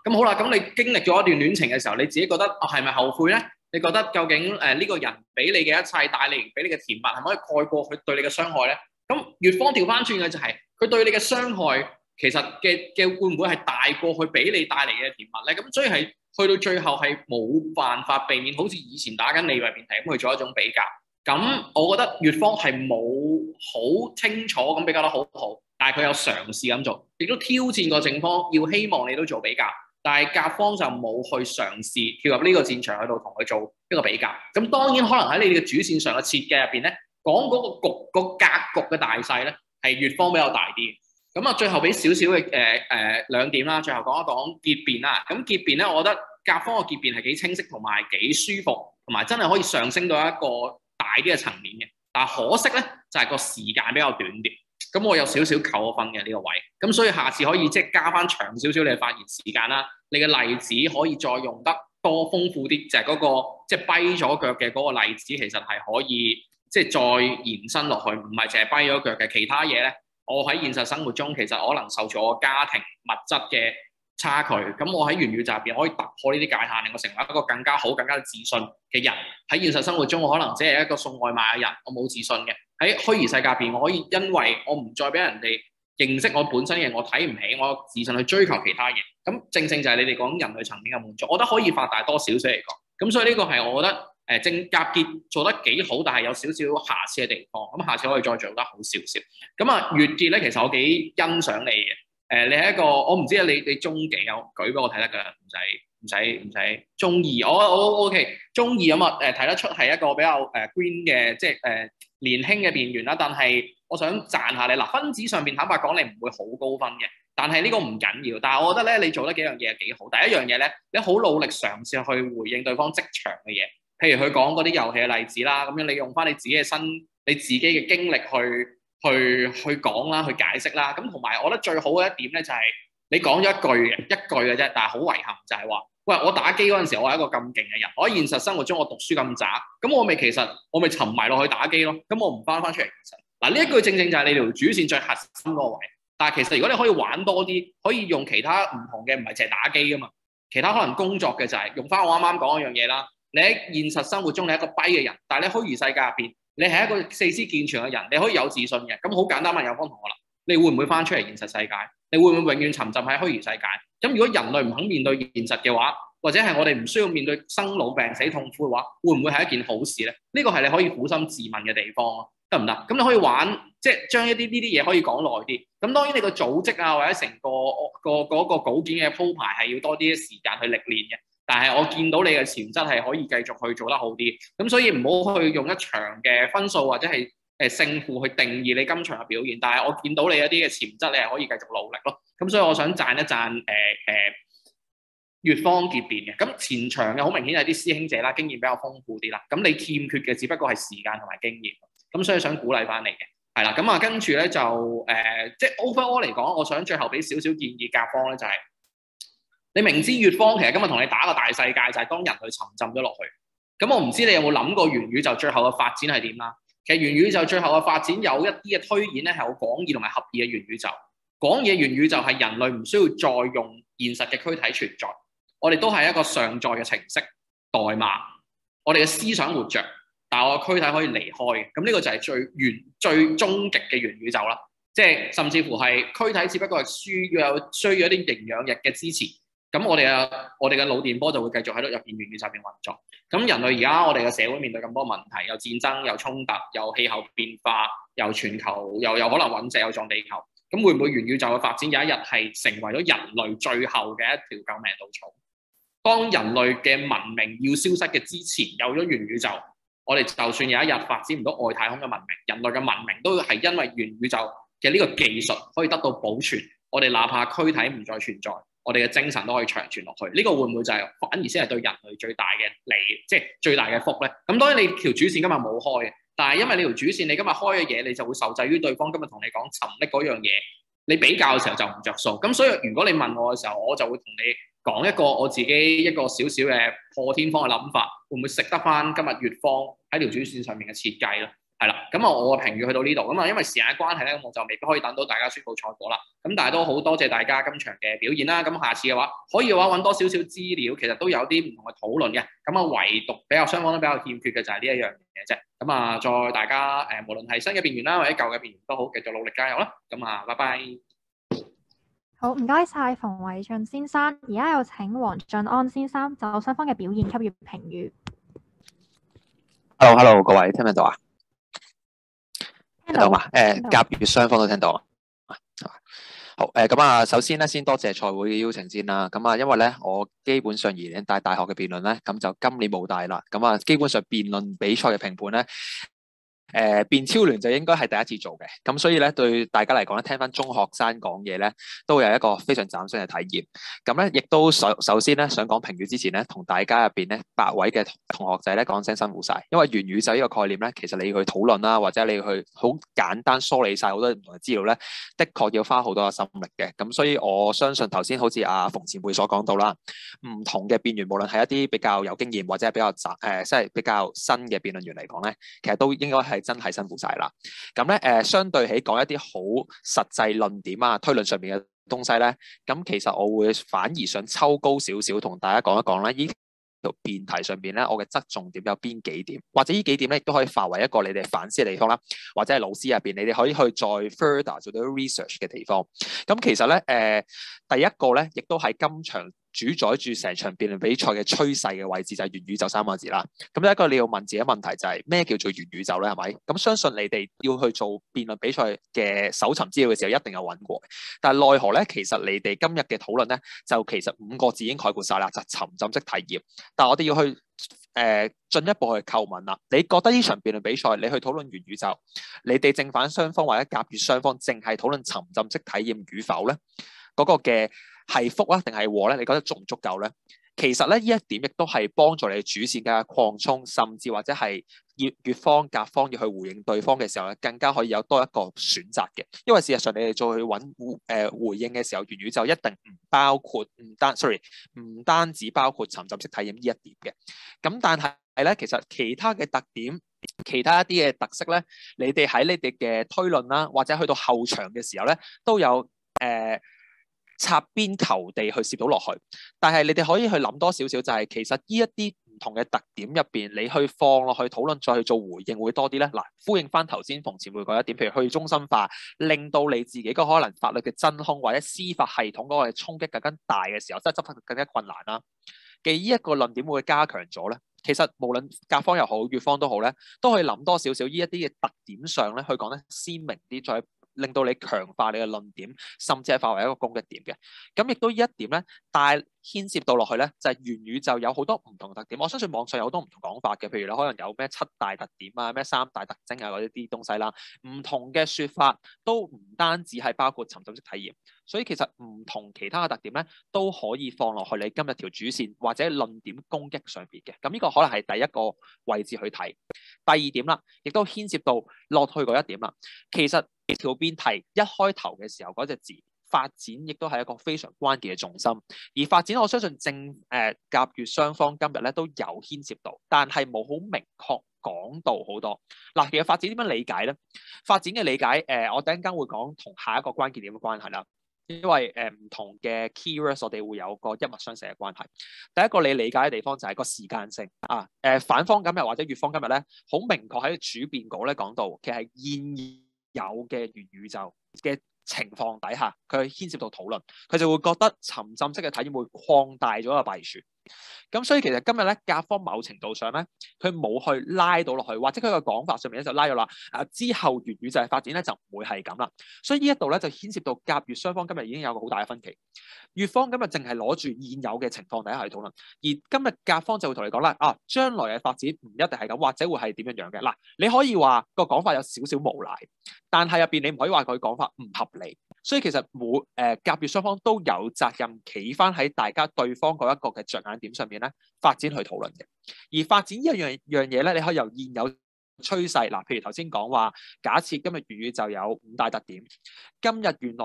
咁好啦，咁你經歷咗一段戀情嘅時候，你自己覺得係咪後悔咧？你覺得究竟呢個人俾你嘅一切帶嚟俾你嘅甜蜜，係咪可以蓋過佢對你嘅傷害咧？咁乙方調翻轉嘅就係佢對你嘅傷害，其實嘅會唔會係大過佢俾你帶嚟嘅甜蜜咧？咁所以係去到最後係冇辦法避免，好似以前打緊利弊辯題咁去做一種比較。咁我覺得乙方係冇好清楚咁比較得好好，但係佢有嘗試咁做，亦都挑戰過正方，要希望你都做比較。但係甲方就冇去嘗試跳入呢個戰場喺度同佢做一個比較。咁當然可能喺你哋嘅主線上嘅設計入邊咧，講嗰個格局嘅大細咧，係乙方比較大啲。咁啊，最後俾少少嘅兩點啦，最後講一講結辯啦。咁結辯咧，我覺得甲方嘅結辯係幾清晰同埋幾舒服，同埋真係可以上升到一個大啲嘅層面嘅。但係可惜咧，就係個時間比較短啲。咁我有少少扣分嘅呢個位，咁所以下次可以即係加翻長少少你嘅發言時間啦，你嘅例子可以再用得多豐富啲，就係嗰個即係跛咗腳嘅嗰個例子，其實係可以即係再延伸落去，唔係淨係跛咗腳嘅其他嘢咧。我喺現實生活中其實可能受咗我家庭物質嘅差距，咁我喺元宇宙入邊可以突破呢啲界限，令我成為一個更加好、更加自信嘅人。喺現實生活中，我可能只係一個送外賣嘅人，我冇自信嘅。喺虛擬世界入邊，我可以因為我唔再俾人哋認識我本身嘅，我睇唔起，我有自信去追求其他嘢。咁正正就係你哋講人類層面嘅滿足，我覺得可以發大多少少嚟講。咁所以呢個係我覺得正甲結做得幾好，但係有少少瑕疵嘅地方。咁下次可以再做得好少少。咁啊，乙結咧，其實我幾欣賞你嘅。你係一個，我唔知啊，你中幾啊？舉俾我睇得㗎啦，唔使中二，我 OK， 中二咁啊，睇得出係一個比較green 嘅，即係年輕嘅辯員啦。但係我想讚下你嗱，分子上邊坦白講你唔會好高分嘅，但係呢個唔緊要。但係我覺得咧，你做得幾樣嘢係幾好。第一樣嘢咧，你好努力嘗試去回應對方職場嘅嘢，譬如佢講嗰啲遊戲嘅例子啦，咁樣你用翻你自己嘅經歷去講啦，去解釋啦。咁同埋我覺得最好嘅一點咧，就係你講咗一句嘅啫，但係好遺憾就係話，喂，我打機嗰陣時候我係一個咁勁嘅人，我喺現實生活中我讀書咁渣，咁我咪沉迷落去打機咯，咁我唔翻出嚟。其實嗱，呢一句正正就係你條主線最核心嗰個位。但係其實如果你可以玩多啲，可以用其他唔同嘅，唔係淨係打機噶嘛，其他可能工作嘅就係用翻我啱啱講一樣嘢啦。你喺現實生活中你係一個跛嘅人，但係你虛擬世界入邊你係一個四肢健全嘅人，你可以有自信嘅。咁好簡單問有方同學啦，你會唔會翻出嚟現實世界？你會唔會永遠沉浸喺虛擬世界？咁如果人類唔肯面對現實嘅話，或者係我哋唔需要面對生老病死痛苦嘅話，會唔會係一件好事咧？呢個係你可以苦心自問嘅地方咯，得唔得？咁你可以玩，即係將呢啲嘢可以講耐啲。咁當然你個組織啊，或者成個嗰個稿件嘅鋪排係要多啲時間去歷練嘅。但係我見到你嘅潛質係可以繼續去做得好啲。咁所以唔好去用一場嘅分數或者係勝負去定義你今場嘅表現。但係我見到你一啲嘅潛質，你係可以繼續努力咯。咁所以我想讚一讚乙方結辯嘅。咁前場嘅好明顯係啲師兄姐啦，經驗比較豐富啲啦。咁你欠缺嘅只不過係時間同埋經驗。咁所以想鼓勵翻你嘅，係啦。咁啊跟住咧就即係 overall 嚟講，我想最後俾少少建議甲方咧，就係你明知乙方其實今日同你打個大世界，就係當人類沉浸咗落去。咁我唔知你有冇諗過元宇宙最後嘅發展係點啦？其實元宇宙最後嘅發展有一啲嘅推演咧，係有廣義同埋狹義嘅元宇宙。廣義元宇宙係人類唔需要再用現實嘅軀體存在，我哋都係一個上載嘅程式代碼，我哋嘅思想活着，但係我嘅軀體可以離開嘅。咁呢個就係最終極嘅元宇宙啦。即係甚至乎係軀體只不過係需要一啲營養液嘅支持。咁我哋嘅腦電波就會繼續喺度入邊元宇宙入邊運作。咁人類而家我哋嘅社會面對咁多問題，有戰爭、有衝突、有氣候變化、有全球又可能隕石又撞地球。咁會唔會元宇宙嘅發展有一日係成為咗人類最後嘅一條救命稻草？當人類嘅文明要消失嘅之前，有咗元宇宙，我哋就算有一日發展唔到外太空嘅文明，人類嘅文明都係因為元宇宙嘅呢個技術可以得到保存。我哋哪怕軀體唔再存在，我哋嘅精神都可以長存落去。呢個會唔會就係反而先係對人類最大嘅利，即係最大嘅福咧？咁當然你條主線今日冇開嘅，但係因為你條主線你今日開嘅嘢，你就會受制於對方今日同你講沉溺嗰樣嘢，你比較嘅時候就唔着數。咁所以如果你問我嘅時候，我就會同你講一個我自己一個少少嘅破天荒嘅諗法，會唔會食得翻今日乙方喺條主線上面嘅設計咧？ 係啦，咁我嘅評語去到呢度，咁因為時間關係咧，我就未必可以等到大家宣佈賽果啦。咁但係都好多謝大家今場嘅表現啦。咁下次嘅話，可以嘅話揾多少少資料，其實都有啲唔同嘅討論嘅。唯獨比較雙方都比較欠缺嘅就係呢一樣嘢啫。再大家無論係新嘅辯員啦，或者舊嘅辯員都好，繼續努力加油啦。拜拜。 好，唔該晒馮偉俊先生。而家有請黃俊安先生就雙方嘅表現給予評語。 Hello， 各位聽唔聽到啊？ 聽到嘛？甲乙雙方都聽到啊。好，首先咧，先多謝賽會嘅邀請先啦。因為咧，我基本上而言帶大學嘅辯論咧，咁就今年冇帶啦。基本上辯論比賽嘅評判咧。辯超聯就應該係第一次做嘅，咁所以咧對大家嚟講咧，聽翻中學生講嘢咧，都有一個非常嶄新嘅體驗。咁咧亦都首先咧想講評語之前咧，同大家入邊咧8位嘅同學仔咧講聲辛苦晒，因為元宇宙呢個概念咧，其實你要去討論啦，或者你要去好簡單梳理晒好多唔同嘅資料咧，的確要花好多嘅心力嘅。咁所以我相信頭先好似阿馮前輩所講到啦，唔同嘅辯員，無論係一啲比較有經驗或者係比較即係比較新嘅辯論員嚟講咧，其實都應該係真係辛苦晒啦。咁咧相對起講一啲好實際論點啊、推論上面嘅東西咧，咁其實我會反而想抽高少少同大家講一講啦。呢條辯題上邊咧，我嘅側重點有邊幾點，或者呢幾點咧亦都可以化為一個你哋反思嘅地方啦，或者係老師入邊你哋可以去再 further 做到 research 嘅地方。咁其實咧第一個咧，亦都係今場主宰住成場辯論比賽嘅趨勢嘅位置就係元宇宙3個字啦。咁第一個你要問自己問題就係咩叫做元宇宙咧？係咪？咁相信你哋要去做辯論比賽嘅搜尋資料嘅時候，一定有揾過。但係奈何咧，其實你哋今日嘅討論咧，就其實5個字已經概括晒啦，就沉浸式體驗。但係我哋要去進一步去叩問啦。你覺得呢場辯論比賽，你去討論元宇宙，你哋正反雙方或者甲乙雙方，淨係討論沉浸式體驗與否咧？嗰個嘅係福啊，定係禍咧？你覺得足唔足夠咧？其實咧，呢一點亦都係幫助你主線嘅擴充，甚至或者係乙方、甲方要去回應對方嘅時候咧，更加可以有多一個選擇嘅。因為事實上你哋再去揾回應嘅時候，元宇宙一定唔單止包括沉浸式體驗呢一點嘅。咁但係咧，其實其他嘅特點、其他一啲嘅特色咧，你哋喺你哋嘅推論啦，或者去到後場嘅時候咧，都有插邊球地去攝到落去，但係你哋可以去諗多少少，就係其實呢一啲唔同嘅特點入邊，你去放落去討論，再去做回應會多啲咧。嗱，呼應翻頭先馮前輩嗰一點，譬如去中心化，令到你自己個可能法律嘅真空或者司法系統嗰個衝擊更加大嘅時候，即係執法更加困難啦。嘅呢一個論點會加強咗咧。其實無論甲方又好，乙方都好咧，都可以諗多少少呢一啲嘅特點上咧，去講得鮮明啲，再令到你強化你嘅論點，甚至係化為一個攻擊點嘅。咁亦都呢一點咧，但牽涉到落去咧，就係元宇宙有好多唔同特點。我相信網上有好多唔同講法嘅，譬如你可能有咩7大特點啊、咩3大特徵啊嗰啲東西啦，唔同嘅説法都唔單止係包括沉浸式體驗。所以其實唔同其他嘅特點咧，都可以放落去你今日條主線或者論點攻擊上邊嘅。咁呢個可能係第一個位置去睇。第二點啦，亦都牽涉到落去嗰一點啦。其實條辯題一開頭嘅時候嗰隻字發展，亦都係一個非常關鍵嘅重心。而發展，我相信甲乙雙方今日咧都有牽涉到，但係冇好明確講到好多。嗱，其實發展點樣理解咧？發展嘅理解，我等陣間會講同下一個關鍵點嘅關係啦。因為唔同嘅 keywords 我哋會有個一脈相承嘅關係。第一個你理解嘅地方就係個時間性啊。反方今日或者乙方今日咧，好明確喺主辯稿咧講到，其實係現有嘅元宇宙嘅情況底下，佢牽涉到討論，佢就會覺得沉浸式嘅體驗會擴大咗個弊處。咁所以其實今日咧，甲方某程度上咧，佢冇去拉到落去，或者佢個講法上面咧就拉咗啦。之後元宇宙嘅發展咧就唔會係咁啦。所以呢一度咧就牽涉到甲乙雙方今日已經有個好大嘅分歧。乙方今日淨係攞住現有嘅情況底下去討論，而今日甲方就會同你講啦，將來嘅發展唔一定係咁，或者會係點樣樣嘅。嗱，你可以話個講法有少少無賴，但係入邊你唔可以話佢講法唔合理。所以其實甲乙雙方都有責任企翻喺大家對方嗰一個嘅着眼點上面咧，發展去討論嘅。而發展呢一樣嘢咧，你可以由現有趨勢，嗱，譬如頭先講話，假設今日元宇宙有5大特點，今日原來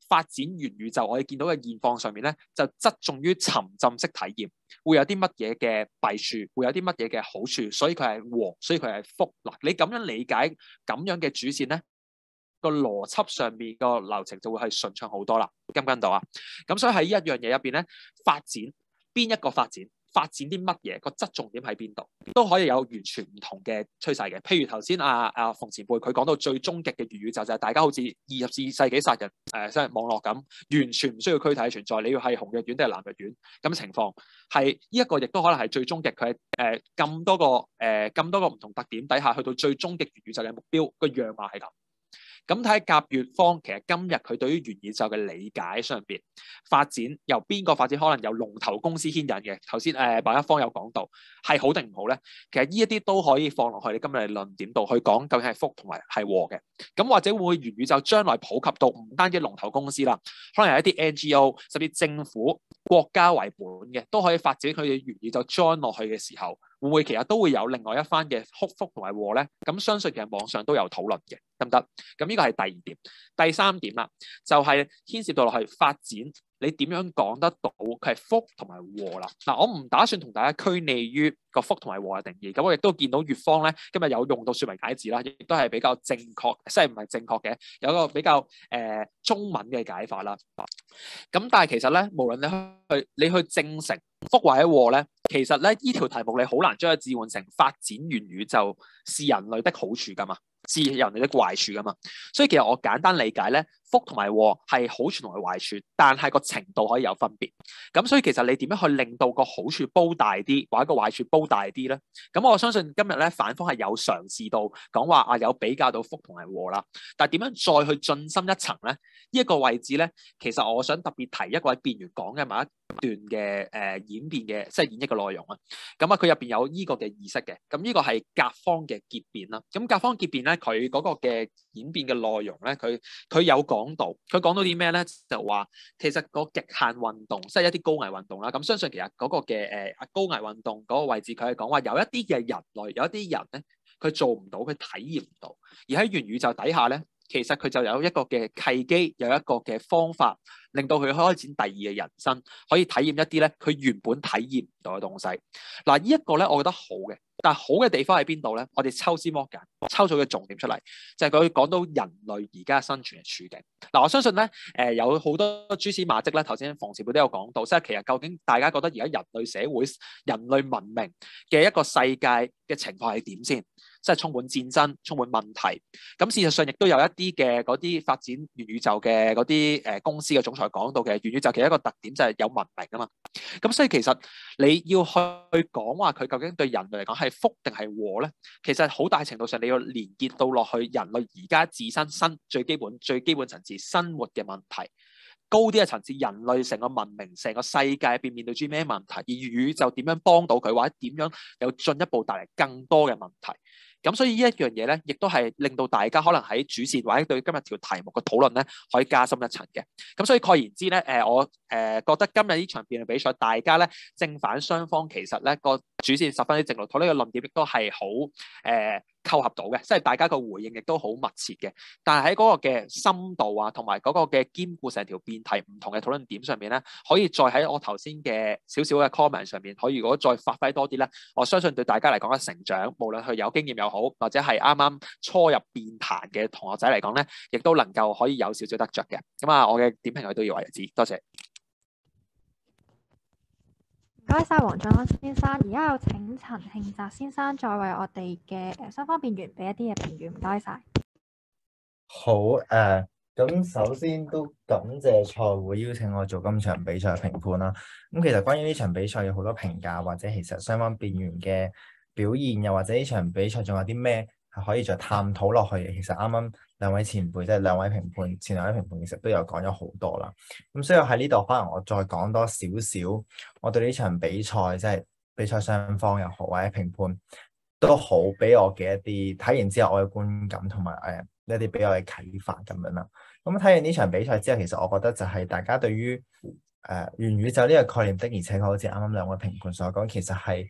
發展元宇宙，我哋見到嘅現況上面咧，就側重於沉浸式體驗，會有啲乜嘢嘅弊處，會有啲乜嘢嘅好處，所以佢係禍，所以佢係福。嗱，你咁樣理解咁樣嘅主線咧，個邏輯上面個流程就會係順暢好多啦。跟唔跟到啊？咁所以喺一樣嘢入邊咧，發展邊一個發展？發展啲乜嘢？個側重點喺邊度？都可以有完全唔同嘅趨勢嘅。譬如頭先馮前輩佢講到最終極嘅元宇宙就係大家好似24世紀殺人即係網絡咁，完全唔需要軀體存在，你要係紅藥丸定係藍藥丸咁情況，係呢一個亦都可能係最終極。佢係咁多個唔同特點底下，去到最終極元宇宙嘅目標個樣貌係咁。咁睇甲乙方，其實今日佢對於元宇宙嘅理解上邊發展由邊個發展，可能由龍頭公司牽引嘅。頭先某一方有講到係好定唔好咧，其實呢一啲都可以放落去你今日嘅論點度去講，究竟係福同埋係禍嘅。咁或者會元宇宙將來普及到唔單止龍頭公司啦，可能係一啲 NGO 甚至政府國家為本嘅都可以發展佢哋元宇宙 join 落去嘅時候，會唔會其實都會有另外一番嘅福同埋禍咧？咁相信其實網上都有討論嘅，得唔得？咁呢個係第二點。第三點啦，就係牽涉到落去發展，你點樣講得到佢係福同埋禍啦？嗱，我唔打算同大家拘泥於個福同埋禍嘅定義。咁我亦都見到乙方咧今日有用到說文解字啦，亦都係比較正確，即係唔係正確嘅，有一個比較中文嘅解法啦。咁但係其實咧，無論你去證成福或者禍咧，其實咧呢條題目你好難將佢置換成發展元宇宙是人類的好處噶嘛，是人類的壞處噶嘛。所以其實我簡單理解咧，福同埋禍係好處同埋壞處，但係個程度可以有分別。咁所以其實你點樣去令到個好處煲大啲，或者個壞處煲大啲咧？咁我相信今日咧反方係有嘗試到講話有比較到福同埋禍啦。但係點樣再去進深一層咧？呢一個位置咧，其實我想特別提一位辯員講嘅某一段嘅演變嘅即係演繹嘅內容啊。咁啊，佢入邊有呢個嘅意識嘅。咁呢個係甲方嘅結辯啦。咁甲方結辯咧，佢嗰個嘅演變嘅內容咧，佢有講到，佢講到啲咩咧？就話其實個極限運動，即係一啲高危運動啦。咁相信其實嗰個嘅高危運動嗰個位置，佢係講話有一啲嘅人類，有一啲人咧，佢做唔到，佢體驗唔到。而喺元宇宙底下咧，其實佢就有一個嘅契機，有一個嘅方法，令到佢開展第二嘅人生，可以體驗一啲咧佢原本體驗唔到嘅東西。嗱，呢一個咧，我覺得好嘅。但係好嘅地方喺邊度咧？我哋抽絲剝繭，抽咗個重點出嚟，就係佢講到人類而家生存嘅處境。嗱，我相信咧，有好多蛛絲馬跡咧。頭先馮前輩都有講到，即係其實究竟大家覺得而家人類社會、人類文明嘅一個世界嘅情況係點先？即係充滿戰爭、充滿問題。咁事實上亦都有一啲嘅嗰啲發展元宇宙嘅嗰啲公司嘅總裁講到嘅元宇宙其實一個特點就係有文明啊嘛。咁所以其實你要去講話佢究竟對人類嚟講係福定係禍咧？其實好大程度上你要連結到落去人類而家自身最基本層次生活嘅問題。高啲嘅層次，人類成個文明、成個世界面對住咩問題，而元宇宙點樣幫到佢，或者點樣有進一步帶嚟更多嘅問題。咁所以呢一樣嘢咧，亦都係令到大家可能喺主線或者對今日條題目嘅討論咧，可以加深一層嘅。咁所以概言之咧，我覺得今日呢場辯論比賽，大家咧正反雙方其實咧個主線十分之正路，討呢個論點亦都係好扣合到嘅，即係大家個回應亦都好密切嘅。但係喺嗰個嘅深度啊，同埋嗰個嘅兼顧成條辯題唔同嘅討論點上面咧，可以再喺我頭先嘅少少嘅 comment 上面，可以如果再發揮多啲咧，我相信對大家嚟講嘅成長，無論佢有經驗又好，或者係啱啱初入辯壇嘅同學仔嚟講咧，亦都能夠可以有少少得着嘅。咁啊，我嘅點評佢都要為止，多謝。 唔該晒黃俊安先生，而家有請陳慶澤先生再為我哋嘅雙方辯員俾一啲嘅評語，唔該晒。 好咁首先都感謝賽會邀請我做今場比賽嘅評判啦。咁其實關於呢場比賽有好多評價，或者其實雙方辯員嘅表現，又或者呢場比賽仲有啲咩係可以再探討落去嘅。其實啱啱兩位前輩，即係兩位評判，前兩位評判其實都有講咗好多啦。咁所以喺呢度可能我再講多少少，我對呢場比賽即係比賽雙方又好，或者評判都好，俾我嘅一啲睇完之後我嘅觀感同埋一啲俾我嘅啟發咁樣啦。咁睇完呢場比賽之後，其實我覺得就係大家對於元宇宙呢個概念的，而且確好似啱啱兩位評判所講，其實係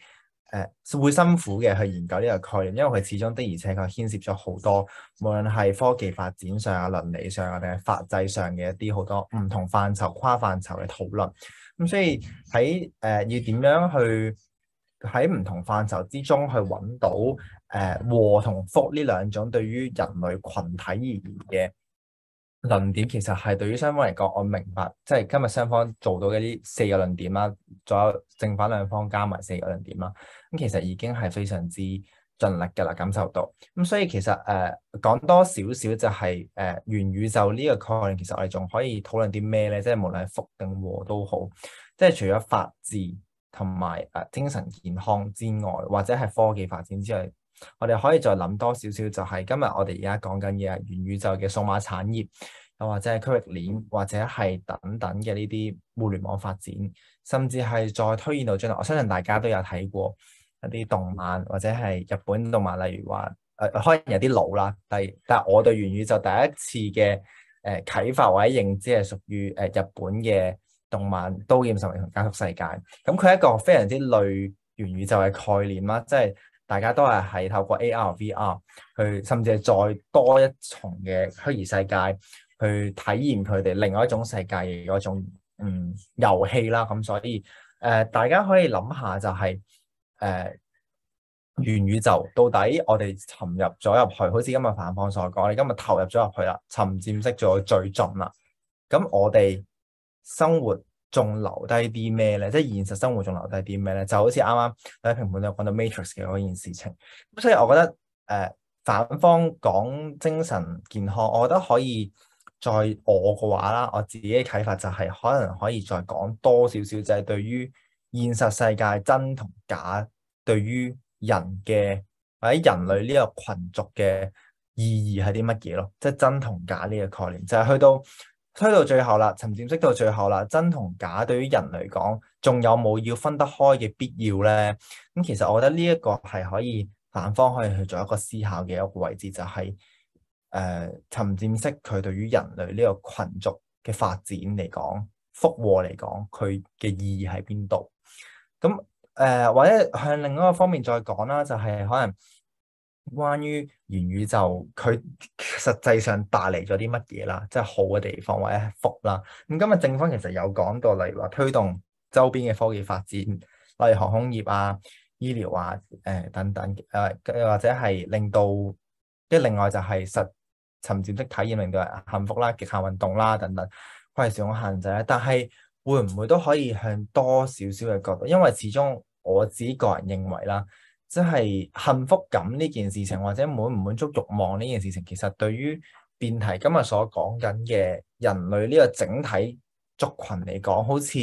會辛苦嘅去研究呢個概念，因為佢始終的而且確牽涉咗好多，無論係科技發展上啊、倫理上啊，定係法制上嘅一啲好多唔同範疇、跨範疇嘅討論。咁所以喺要點樣去喺唔同範疇之中去揾到禍同福呢兩種對於人類群體而言嘅論點，其實係對於雙方嚟講，我明白，即係今日雙方做到嘅呢4個論點啦，仲有正反兩方加埋4個論點啦，咁其實已經係非常之盡力㗎啦，感受到。咁所以其實講多少少就係元宇宙呢個概念，其實我哋仲可以討論啲咩咧？即係無論係福定禍都好，即係除咗法治同埋精神健康之外，或者係科技發展之外，我哋可以再諗多少少，就係今日我哋而家講緊嘅元宇宙嘅數碼產業，又或者係區域鏈，或者係等等嘅呢啲互聯網發展，甚至係再推演到將來。我相信大家都有睇過一啲動漫，或者係日本動漫，例如話可能有啲老啦，但係我對元宇宙第一次嘅啟發或者認知係屬於日本嘅動漫《刀劍神域》同《加速世界》。咁佢係一個非常之類元宇宙嘅概念啦，即係大家都係透過 AR、VR 去，甚至係再多一重嘅虛擬世界去體驗佢哋另外一種世界嘅嗰種遊戲啦。咁所以大家可以諗下就係元宇宙到底我哋沉入咗入去，好似今日范方所講，你今日投入咗入去啦，沉浸式咗最盡啦。咁我哋生活仲留低啲咩咧？即係現實生活仲留低啲咩咧？就好似啱啱喺評判都有講到 Matrix 嘅嗰件事情。咁所以我覺得反方講精神健康，我覺得可以再我嘅話啦，我自己嘅啟發就係可能可以再講多少少，就係對於現實世界真同假，對於人嘅或者人類呢個群族嘅意義係啲乜嘢咯？即係真同假呢個概念，就係去到推到最後啦，沉浸式到最後啦，真同假對於人嚟講，仲有冇要分得開嘅必要咧？咁其實我覺得呢一個係可以反方可以去做一個思考嘅一個位置，就係沉浸式佢對於人類呢個群族嘅發展嚟講，福禍嚟講，佢嘅意義喺邊度？咁或者向另一個方面再講啦，就係可能關於元宇宙佢實際上帶嚟咗啲乜嘢啦，即係好嘅地方或者係福啦。咁今日正方其實有講到，例如話推動周邊嘅科技發展，例如航空業啊、醫療啊、等等，或者係令到即係另外就係沉浸式體驗令到人幸福啦、極限運動啦等等，佢係使用限制咧。但係會唔會都可以向多少少嘅角度？因為始終我自己個人認為啦，即係幸福感呢件事情，或者滿唔滿足慾望呢件事情，其實對於辯題今日所講緊嘅人類呢個整體族群嚟講，好似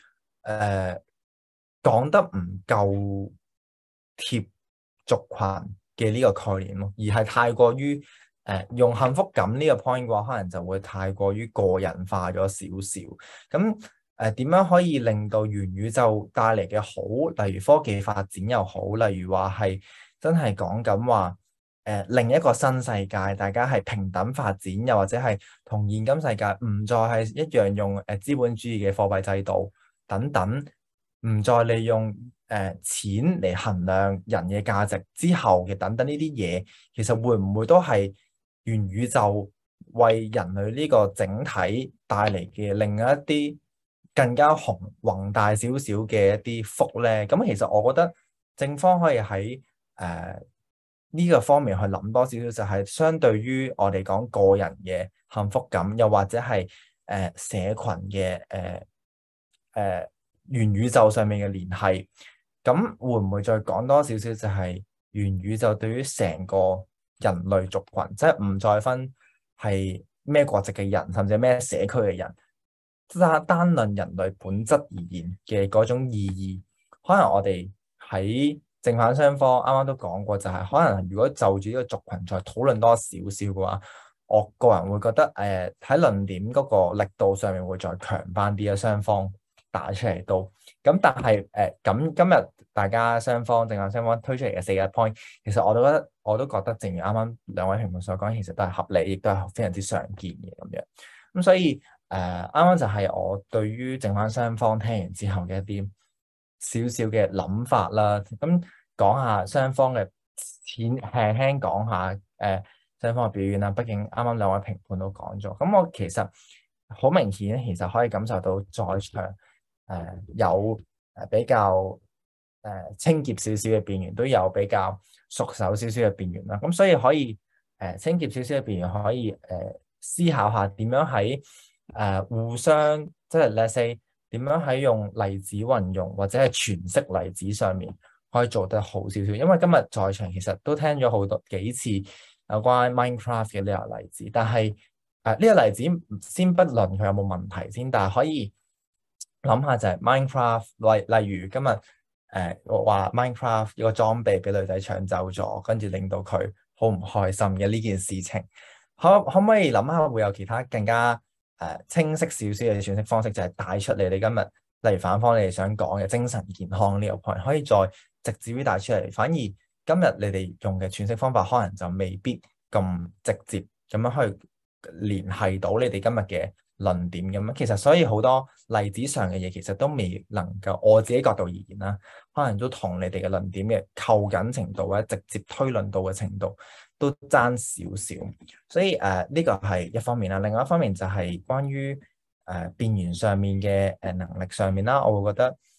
講得唔夠貼族群嘅呢個概念咯，而係太過於用幸福感呢個 point 嘅話，可能就會太過於個人化咗少少。咁點樣可以令到元宇宙帶嚟嘅好，例如科技發展又好，例如話係真係講緊話另一個新世界，大家係平等發展，又或者係同現今世界唔再係一樣用資本主義嘅貨幣制度等等，唔再利用錢嚟衡量人嘅價值之後嘅等等呢啲嘢，其實會唔會都係元宇宙為人類呢個整體帶嚟嘅另一啲更加宏大少少嘅一啲福咧？咁其實我覺得正方可以喺呢個方面去諗多少少，就係相對於我哋講個人嘅幸福感，又或者係社群嘅元宇宙上面嘅聯繫，咁會唔會再講多少少就係元宇宙對於成個人類族群，即係唔再分係咩國籍嘅人，甚至係咩社區嘅人，單論人類本質而言嘅嗰種意義，可能我哋喺正反雙方啱啱都講過，就係可能如果就住呢個族群再討論多少少嘅話，我個人會覺得喺論點嗰個力度上面會再強翻啲啊，雙方打出嚟都咁。但係咁今日大家正反雙方推出嚟嘅4個 point， 其實我都覺得正如啱啱兩位評判所講，其實都係合理，亦都係非常之常見嘅咁樣。咁所以啱啱就係我對於正反雙方聽完之後嘅一啲少少嘅諗法啦。咁講下雙方嘅輕輕講下雙方嘅表現啦。畢竟啱啱兩位評判都講咗，咁我其實好明顯，其實可以感受到在場有比較清潔少少嘅辯員，都有比較熟手少少嘅辯員啦。咁所以可以清潔少少嘅辯員可以思考下點樣喺互相即係 let's say 點樣喺用例子運用或者係詮釋例子上面可以做得好少少。因為今日在場其實都聽咗好多幾次有關 Minecraft 嘅呢個例子，但係呢個例子先不論佢有冇問題先，但係可以諗下就係 Minecraft 例如今日話 Minecraft 一個裝備俾女仔搶走咗，跟住令到佢好唔開心嘅呢件事情，可唔可以諗下會有其他更加清晰少少嘅詮釋方式，就係帶出嚟你今日例如反方你哋想講嘅精神健康呢個 point，可以再直接啲帶出嚟。反而今日你哋用嘅詮釋方法可能就未必咁直接咁樣去聯繫到你哋今日嘅論點咁樣。其實所以好多例子上嘅嘢其實都未能夠，我自己角度而言啦，可能都同你哋嘅論點嘅扣緊程度或者直接推論到嘅程度都爭少少。所以呢個係一方面啦。另外一方面就係關於辯言上面嘅能力上面啦，我會覺得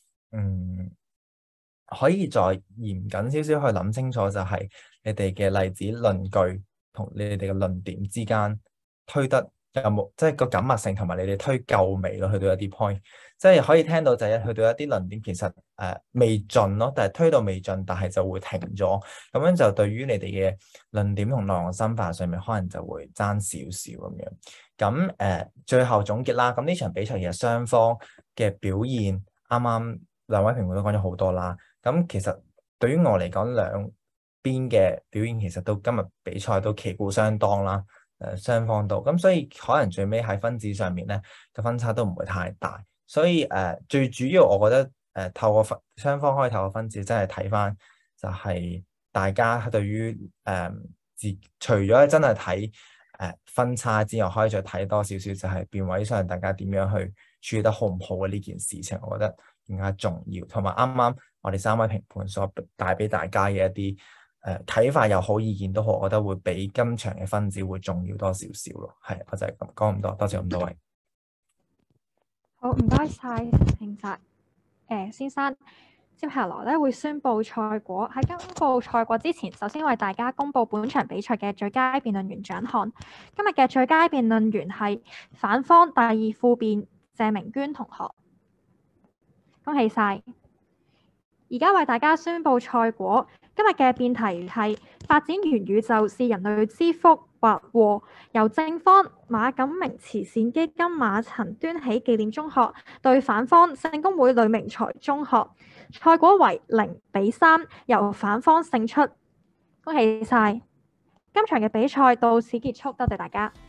可以再嚴謹少少去諗清楚，就係你哋嘅例子論據同你哋嘅論點之間推得有冇即係個緊密性，同埋你哋推夠未咯？去到一啲 point， 即係可以聽到就係去到一啲論點其實未盡咯，但係推到未盡，但係就會停咗。咁樣就對於你哋嘅論點同內容深化上面，可能就會爭少少咁樣。咁最後總結啦，咁呢場比賽其實雙方嘅表現，啱啱兩位評判都講咗好多啦。咁其實對於我嚟講，兩邊嘅表現其實都今日比賽都旗鼓相當啦。雙方都咁，所以可能最尾喺分子上面咧個分差都唔會太大。所以最主要我覺得透過雙方可以透過分子真係睇翻，就係大家對於除咗真係睇分差之外，可以再睇多少少就係辯位上大家點樣去處理得好唔好嘅呢件事情，我覺得更加重要。同埋啱啱我哋三位評判所帶俾大家嘅一啲睇法又好，意見都好，我覺得會比今場嘅分子會重要多少少咯。係，我就係咁講咁多，多謝咁多位。 好，唔該晒盛澤先生。接下來咧會宣布賽果。喺公布賽果之前，首先為大家公布本場比賽嘅最佳辯論員獎項。今日嘅最佳辯論員係反方第二副辯謝明娟同學，恭喜晒！而家為大家宣布賽果。今日嘅辯題係發展元宇宙是人類之福或禍，由正方馬錦明慈善基金馬陳端喜紀念中學對反方聖公會呂明才中學，賽果為0-3，由反方勝出，恭喜晒！今場嘅比賽到此結束，多謝大家。